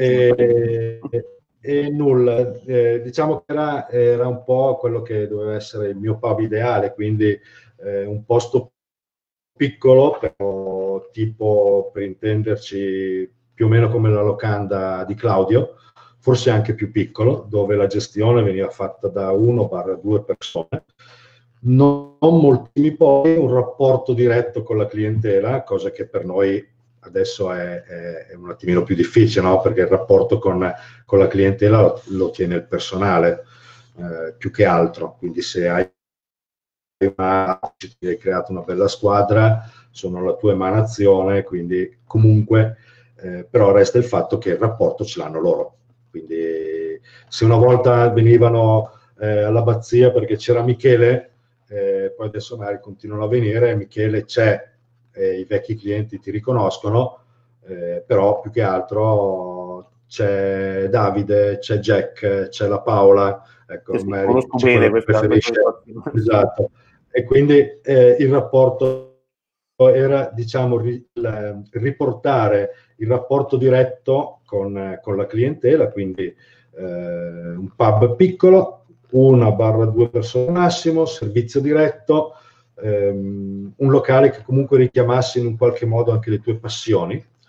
E nulla, diciamo che era un po' quello che doveva essere il mio pub ideale, quindi un posto piccolo, però tipo, per intenderci, più o meno come la locanda di Claudio, forse anche più piccolo, dove la gestione veniva fatta da 1/2 persone, non moltissimi, poi un rapporto diretto con la clientela, cosa che per noi adesso è un attimino più difficile, no? Perché il rapporto con la clientela lo tiene il personale più che altro, quindi se hai creato una bella squadra, sono la tua emanazione, quindi comunque però resta il fatto che il rapporto ce l'hanno loro, quindi se una volta venivano all'abbazia perché c'era Michele, poi adesso magari continuano a venire, Michele c'è, i vecchi clienti ti riconoscono, però più che altro c'è Davide, c'è Jack, c'è la Paola, ecco, sì, conosco bene preferisce, esatto, e quindi il rapporto era, diciamo, riportare il rapporto diretto con la clientela, quindi un pub piccolo, 1/2 persone massimo, servizio diretto, un locale che comunque richiamasse in un qualche modo anche le tue passioni,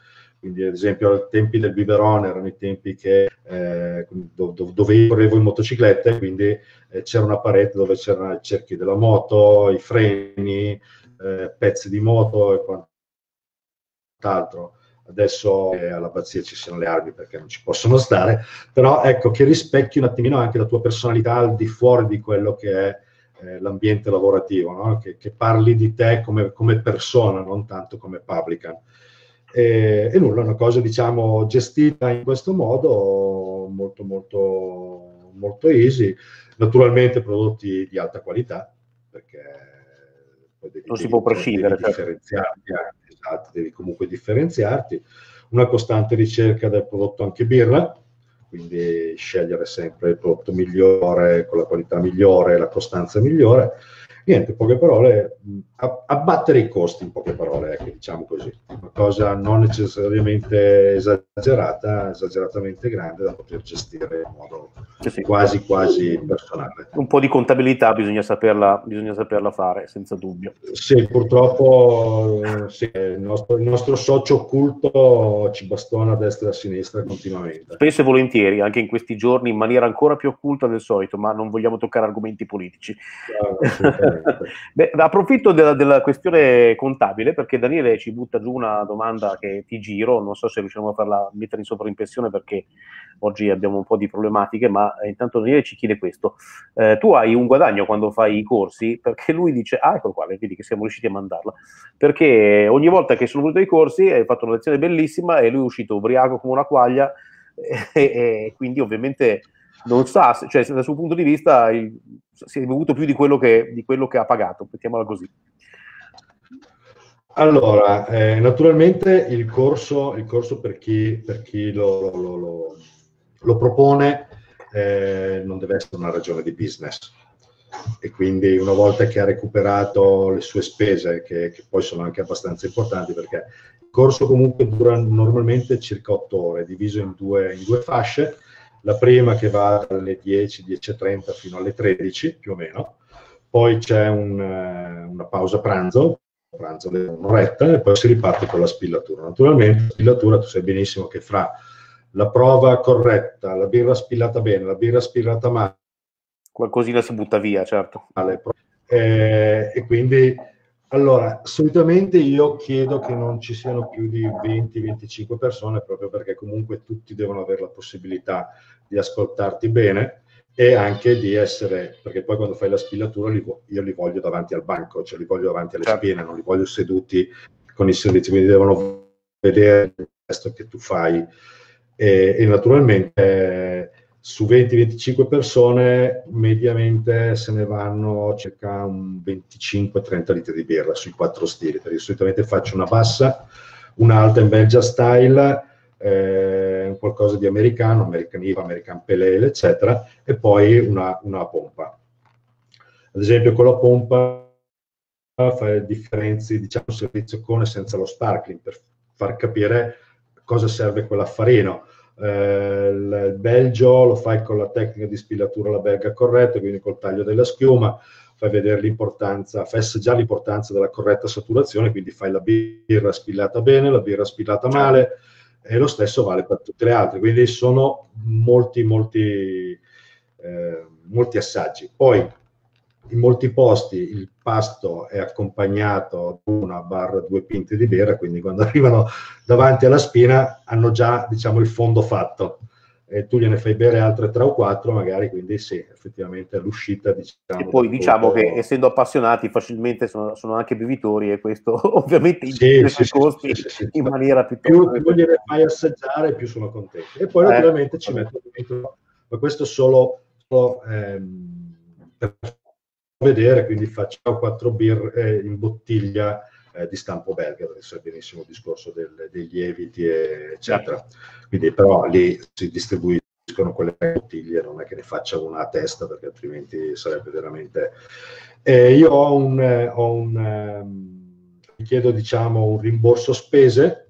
quindi ad esempio ai tempi del biberone erano i tempi che, dove io correvo in motocicletta, quindi c'era una parete dove c'erano i cerchi della moto, i freni, pezzi di moto e quant'altro. Adesso all'abbazia ci sono le armi perché non ci possono stare, però ecco, che rispecchi un attimino anche la tua personalità al di fuori di quello che è l'ambiente lavorativo, no? Che parli di te come persona, non tanto come publican. E nulla, è una cosa, diciamo, gestita in questo modo, molto, molto, molto easy. Naturalmente prodotti di alta qualità, perché poi non si può prescindere, devi differenziarti, esatto, devi comunque differenziarti. Una costante ricerca del prodotto anche birra, quindi scegliere sempre il prodotto migliore, con la qualità migliore, la costanza migliore. Niente, in poche parole, abbattere i costi, in poche parole, diciamo così. Una cosa non necessariamente esagerata, esageratamente grande da poter gestire in modo quasi personale. Un po' di contabilità bisogna saperla fare, senza dubbio. Sì, purtroppo sì, il nostro socio occulto ci bastona a destra e a sinistra continuamente. Spesso e volentieri, anche in questi giorni, in maniera ancora più occulta del solito, ma non vogliamo toccare argomenti politici. Beh, approfitto della questione contabile, perché Daniele ci butta giù una domanda che ti giro, non so se riusciamo a farla mettere in sovraimpressione perché oggi abbiamo un po' di problematiche, ma intanto Daniele ci chiede questo. Tu hai un guadagno quando fai i corsi? Perché lui dice, eccolo qua, vedi che siamo riusciti a mandarla, perché ogni volta che sono venuto ai corsi hai fatto una lezione bellissima e lui è uscito ubriaco come una quaglia e quindi ovviamente non sa, cioè dal suo punto di vista si è bevuto più di quello che ha pagato, mettiamola così. Allora, naturalmente il corso per chi lo propone non deve essere una ragione di business, e quindi una volta che ha recuperato le sue spese, che poi sono anche abbastanza importanti, perché il corso comunque dura normalmente circa 8 ore, diviso in due fasce. La prima che va dalle 10, 10:30 fino alle 13 più o meno, poi c'è una pausa pranzo di un'oretta e poi si riparte con la spillatura. Naturalmente la spillatura, tu sai benissimo che fra la prova corretta, la birra spillata bene, la birra spillata male, qualcosina si butta via, certo. E quindi, allora, solitamente io chiedo che non ci siano più di 20-25 persone, proprio perché comunque tutti devono avere la possibilità di ascoltarti bene e anche di essere, perché poi quando fai la spillatura io li voglio davanti al banco, cioè li voglio davanti alle spine, non li voglio seduti con i servizi, quindi devono vedere il gesto che tu fai. E naturalmente su 20-25 persone mediamente se ne vanno circa un 25-30 litri di birra sui 4 stili, perché solitamente faccio una bassa, un'alta in Belgia style, qualcosa di americano, American IVA, American Pale Ale, eccetera, e poi una pompa. Ad esempio con la pompa fai differenzi, diciamo, servizio con e senza lo sparkling, per far capire cosa serve quell'affarino. Il Belgio lo fai con la tecnica di spillatura alla belga corretta, quindi col taglio della schiuma, fai vedere l'importanza, fai assaggiare l'importanza della corretta saturazione, quindi fai la birra spillata bene, la birra spillata male, e lo stesso vale per tutte le altre, quindi sono molti assaggi. Poi in molti posti il pasto è accompagnato da 1-2 pinte di birra, quindi quando arrivano davanti alla spina hanno già, diciamo, il fondo fatto, e tu gliene fai bere altre 3 o 4 magari, quindi sì, effettivamente all'uscita, diciamo. E poi diciamo che essendo appassionati facilmente sono anche bevitori, e questo ovviamente incide i costi in maniera più gliene fai assaggiare, più sono contenti. E poi naturalmente ci metto dentro, ma questo solo per vedere, quindi facciamo 4 birre in bottiglia di stampo belga, perché sai benissimo il discorso dei lieviti, eccetera. Quindi però lì si distribuiscono quelle bottiglie, non è che ne faccia una a testa, perché altrimenti sarebbe veramente... io chiedo, diciamo, un rimborso spese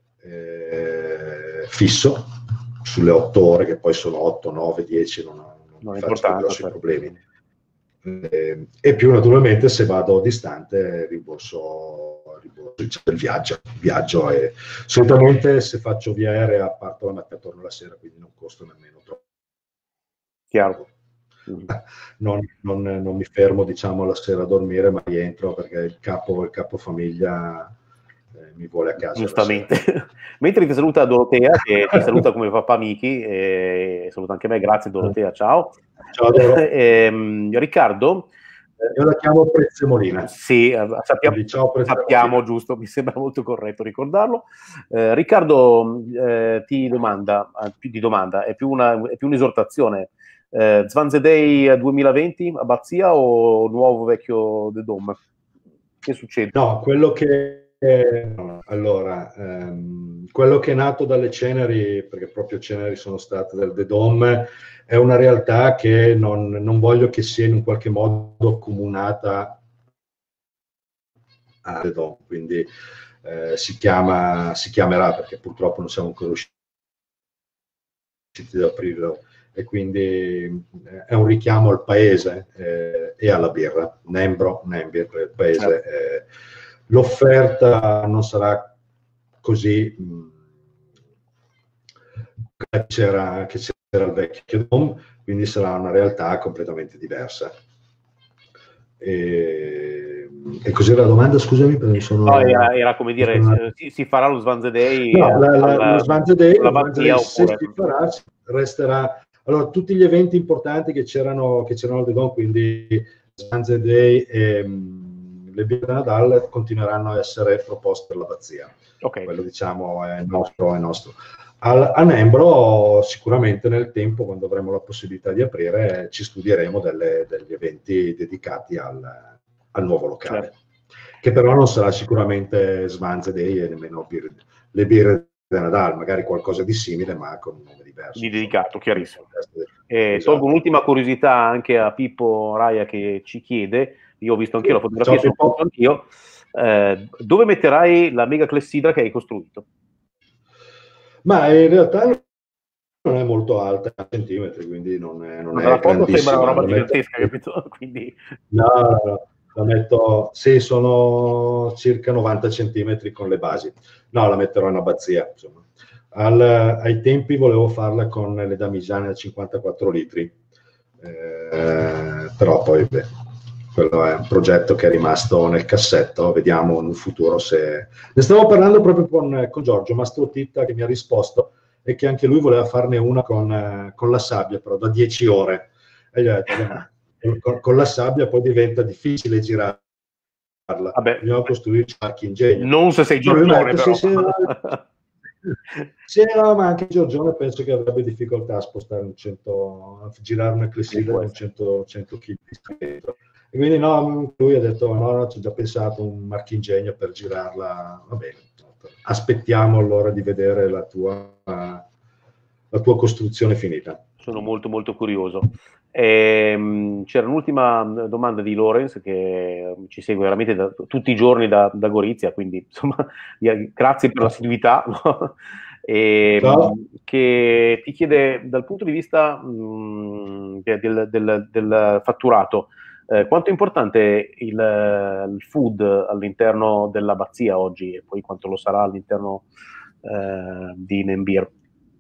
fisso sulle 8 ore, che poi sono 8, 9, 10, non faccio grossi problemi. e più naturalmente se vado distante rimborso il viaggio e solitamente se faccio via aerea parto la mattina e torno la sera, quindi non costa nemmeno troppo. Chiaro. Non mi fermo, diciamo, la sera a dormire, ma rientro perché il capo famiglia mi vuole a casa. Giustamente. Mentre ti saluta Dorotea, che ti saluta come papà Miki, e saluta anche me, grazie Dorotea, ciao. Ciao Riccardo. Io la chiamo Prezzemolina. Sì, sappiamo, giusto, mi sembra molto corretto ricordarlo. Riccardo ti domanda, è più un'esortazione. Zvanzedei 2020 Abbazia o nuovo vecchio The Dome? Che succede? No, quello che allora, quello che è nato dalle ceneri, perché proprio ceneri sono state del The Dome, è una realtà che non voglio che sia in un qualche modo accomunata a The Dome, quindi si chiamerà, perché purtroppo non siamo ancora usciti ad aprirlo, e quindi è un richiamo al paese e alla birra, Nembro, Nembir, il paese. L'offerta non sarà così che c'era al vecchio Dome, quindi sarà una realtà completamente diversa. E così la domanda, scusami, perché era come dire, si farà lo Zvanzedei? No, lo Zvanzedei se si farà, resterà. Allora, tutti gli eventi importanti che c'erano al The Dome, quindi Zvanzedei e le birre Nadal, continueranno a essere proposte per l'Abbazia. Okay. Quello, diciamo, è nostro. A Nembro sicuramente nel tempo, quando avremo la possibilità di aprire, ci studieremo degli eventi dedicati al nuovo locale, certo, che però non sarà sicuramente Zvanzedei e nemmeno le birre di Nadal, magari qualcosa di simile ma con un nome diverso. Di dedicato, chiarissimo. Esatto. Tolgo un'ultima curiosità anche a Pippo Raia che ci chiede, io ho visto anch'io la fotografia, sono fatto anch'io, dove metterai la mega clessidra che hai costruito? Ma in realtà non è molto alta, centimetri, quindi non è la foto sembra una roba gigantesca, capito? Quindi... No, la metto, sì, sono circa 90 centimetri con le basi. No, la metterò in Abbazia, insomma. Ai tempi volevo farla con le damigiane a 54 litri, però poi quello è un progetto che è rimasto nel cassetto, vediamo in un futuro se... Ne stavo parlando proprio con Giorgio Mastrotitta, che mi ha risposto, e che anche lui voleva farne una con la sabbia, però da 10 ore. E gli ho detto, con la sabbia poi diventa difficile girarla. Vabbè, dobbiamo costruirci qualche ingegno. Non se sei Giorgione, però. Sì, no, ma anche Giorgione penso che avrebbe difficoltà a spostare a girare una clessidra con 100 kg dentro. E quindi no, lui ha detto no, ci ho già pensato un marchingegno per girarla, va bene, aspettiamo allora di vedere la tua costruzione finita. Sono molto molto curioso. C'era un'ultima domanda di Lorenz che ci segue veramente tutti i giorni da Gorizia, quindi insomma grazie per l'assiduità, no? Che ti chiede dal punto di vista del fatturato, quanto è importante il food all'interno dell'Abbazia oggi e poi quanto lo sarà all'interno di Nembir?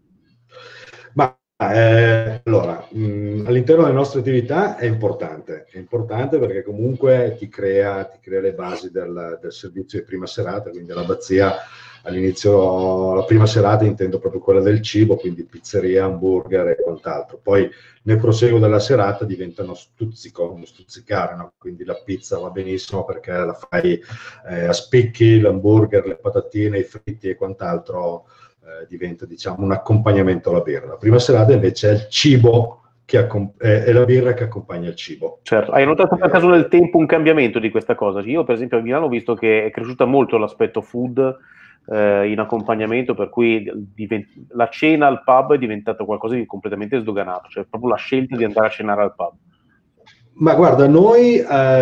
Allora, all'interno delle nostre attività è importante perché comunque ti crea le basi del servizio di prima serata, quindi l'Abbazia all'inizio, la prima serata intendo proprio quella del cibo, quindi pizzeria, hamburger e quant'altro. Poi nel proseguo della serata diventa uno stuzzicare, no? Quindi la pizza va benissimo perché la fai a spicchi, l'hamburger, le patatine, i fritti e quant'altro diventa, diciamo, un accompagnamento alla birra. La prima serata invece è il cibo è la birra che accompagna il cibo. Certo. Hai notato per caso nel tempo un cambiamento di questa cosa? Io per esempio a Milano ho visto che è cresciuta molto l'aspetto food in accompagnamento, per cui la cena al pub è diventata qualcosa di completamente sdoganato, cioè proprio la scelta di andare a cenare al pub. Ma guarda, noi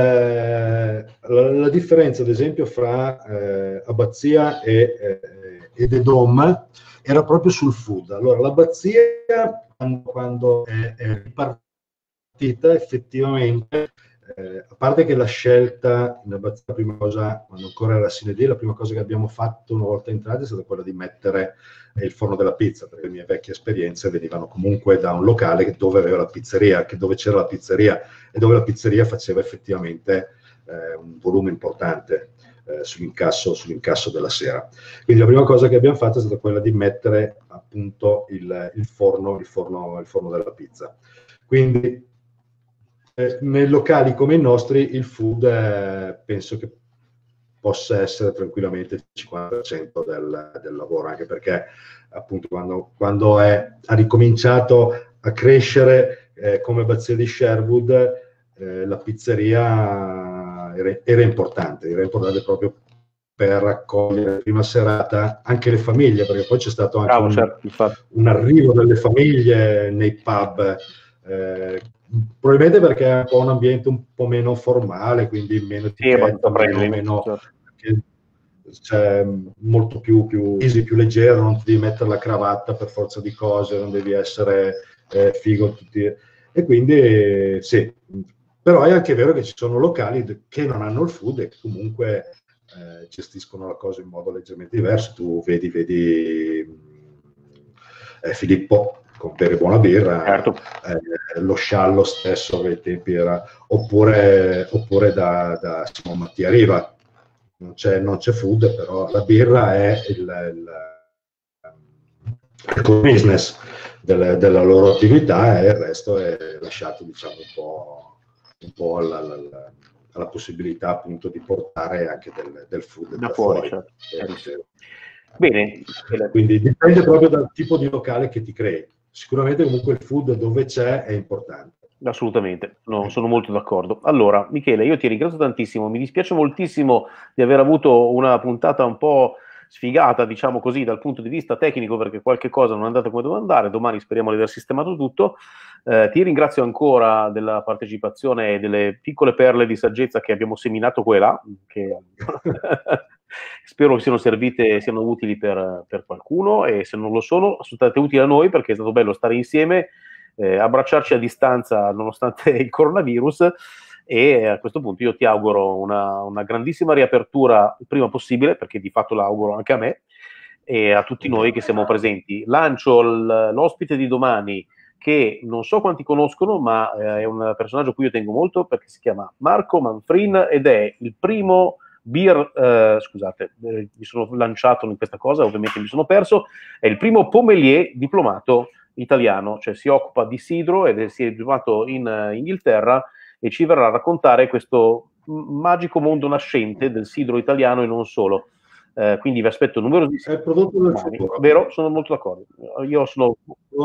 la differenza ad esempio fra Abbazia e The Dome era proprio sul food. Allora l'Abbazia quando è ripartita effettivamente a parte che la scelta in Abbazia, la prima cosa, quando ancora era Sinedì, la prima cosa che abbiamo fatto una volta entrati è stata quella di mettere il forno della pizza, perché le mie vecchie esperienze venivano comunque da un locale dove aveva la pizzeria, dove c'era la pizzeria e dove la pizzeria faceva effettivamente un volume importante sull'incasso della sera. Quindi la prima cosa che abbiamo fatto è stata quella di mettere appunto il forno della pizza. Quindi nei locali come i nostri il food penso che possa essere tranquillamente il 50% del lavoro, anche perché appunto quando ha ricominciato a crescere come Abbazia di Sherwood, la pizzeria era importante proprio per raccogliere la prima serata anche le famiglie, perché poi c'è stato anche un arrivo delle famiglie nei pub, probabilmente perché è un po' un ambiente un po' meno formale, quindi meno etichetta, meno cioè, molto più easy, più leggero, non ti devi mettere la cravatta per forza di cose, non devi essere figo tutti. E quindi sì, però è anche vero che ci sono locali che non hanno il food e che comunque gestiscono la cosa in modo leggermente diverso. Tu vedi Filippo con bere buona birra, certo. Lo sciallo stesso ai tempi era, oppure da Simon Mattia Riva, non c'è food, però la birra è il business della loro attività, e il resto è lasciato, diciamo, un po' alla possibilità appunto di portare anche del food da fuori. Certo. Bene. Quindi dipende proprio dal tipo di locale che ti crei. Sicuramente comunque il food dove c'è è importante. Assolutamente, no, sono molto d'accordo. Allora, Michele, io ti ringrazio tantissimo, mi dispiace moltissimo di aver avuto una puntata un po' sfigata, diciamo così, dal punto di vista tecnico, perché qualche cosa non è andata come doveva andare. Domani speriamo di aver sistemato tutto. Ti ringrazio ancora della partecipazione e delle piccole perle di saggezza che abbiamo seminato qua e là, che spero siano servite, siano utili per qualcuno, e se non lo sono, sono state utili a noi, perché è stato bello stare insieme, abbracciarci a distanza nonostante il coronavirus, e a questo punto io ti auguro una grandissima riapertura il prima possibile, perché di fatto l'auguro anche a me e a tutti noi che siamo presenti. Lancio l'ospite di domani, che non so quanti conoscono, ma è un personaggio a cui io tengo molto, perché si chiama Marco Manfrin ed è il primo scusate, mi sono lanciato in questa cosa, ovviamente mi sono perso, è il primo sommelier diplomato italiano, cioè si occupa di sidro ed si è diplomato in Inghilterra, e ci verrà a raccontare questo magico mondo nascente del sidro italiano e non solo. Quindi vi aspetto numerosissimi. È il prodotto del futuro. Vero? Sono molto d'accordo. Io sono...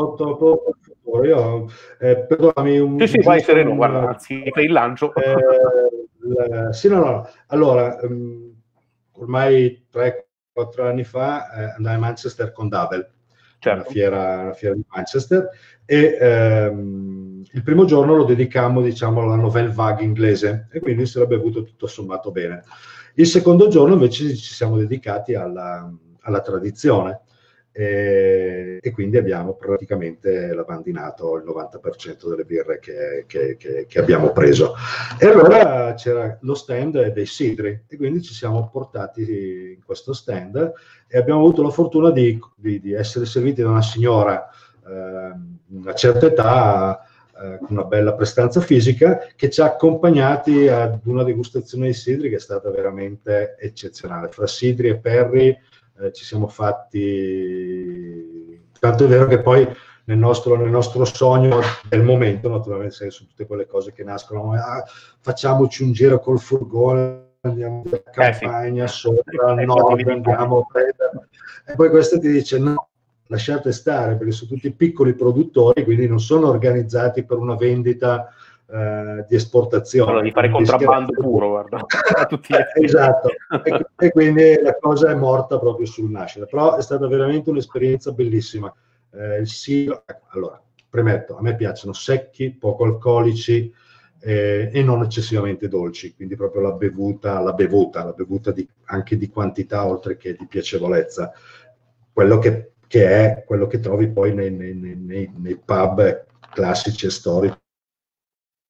perdonami. Sì, vai sereno, guarda, anzi, fai il lancio. Sì, no. Allora, ormai 3-4 anni fa andai a Manchester con Double, certo. una fiera di Manchester, e il primo giorno lo dedicammo, diciamo, alla Nouvelle Vague inglese, e quindi si sarebbe avuto tutto sommato bene. Il secondo giorno invece ci siamo dedicati alla tradizione, e quindi abbiamo praticamente lavandinato il 90% delle birre che abbiamo preso. E allora c'era lo stand dei sidri, e quindi ci siamo portati in questo stand e abbiamo avuto la fortuna di essere serviti da una signora una certa età, con una bella prestanza fisica, che ci ha accompagnati ad una degustazione di sidri che è stata veramente eccezionale. Fra sidri e perri ci siamo fatti, tanto è vero che poi nel nostro sogno del momento, naturalmente sono tutte quelle cose che nascono, facciamoci un giro col furgone, andiamo in campagna, sopra al nord, andiamo a prendere, e poi questo ti dice no, lasciate stare, perché sono tutti piccoli produttori, quindi non sono organizzati per una vendita di esportazione. Allora, di fare contrabbando puro, guarda. Esatto, e quindi la cosa è morta proprio sul nascere, però è stata veramente un'esperienza bellissima. Il sidro, allora, premetto, a me piacciono secchi, poco alcolici e non eccessivamente dolci, quindi proprio la bevuta anche di quantità oltre che di piacevolezza, quello che è quello che trovi poi nei pub classici e storici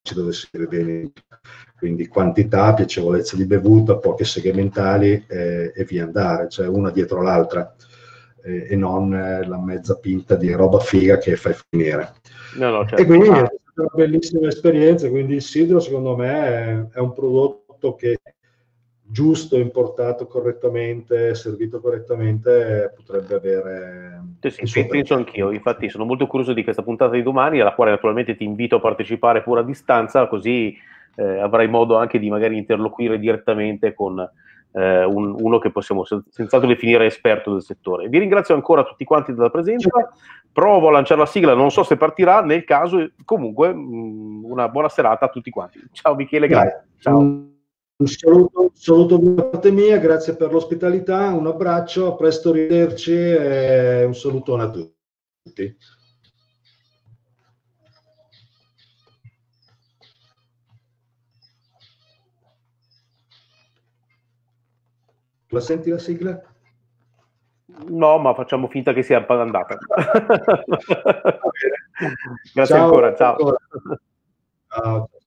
dovesse dire bene. Quindi quantità, piacevolezza di bevuta, poche seghe mentali e via andare, cioè una dietro l'altra, e non la mezza pinta di roba figa che fai finire. No, certo. E quindi è stata una bellissima esperienza, quindi il sidro secondo me è un prodotto che giusto, importato correttamente, servito correttamente, potrebbe avere il suo penso anch'io. Infatti sono molto curioso di questa puntata di domani, alla quale naturalmente ti invito a partecipare pure a distanza, così avrai modo anche di magari interloquire direttamente con uno che possiamo senz'altro definire esperto del settore. Vi ringrazio ancora tutti quanti della presenza, provo a lanciare la sigla, non so se partirà, nel caso comunque una buona serata a tutti quanti. Ciao Michele, grazie. Ciao. Un saluto da parte mia, grazie per l'ospitalità, un abbraccio, a presto rivederci e un salutone a tutti. La senti la sigla? No, ma facciamo finta che sia andata. Grazie Ciao, ancora, ciao. Ciao.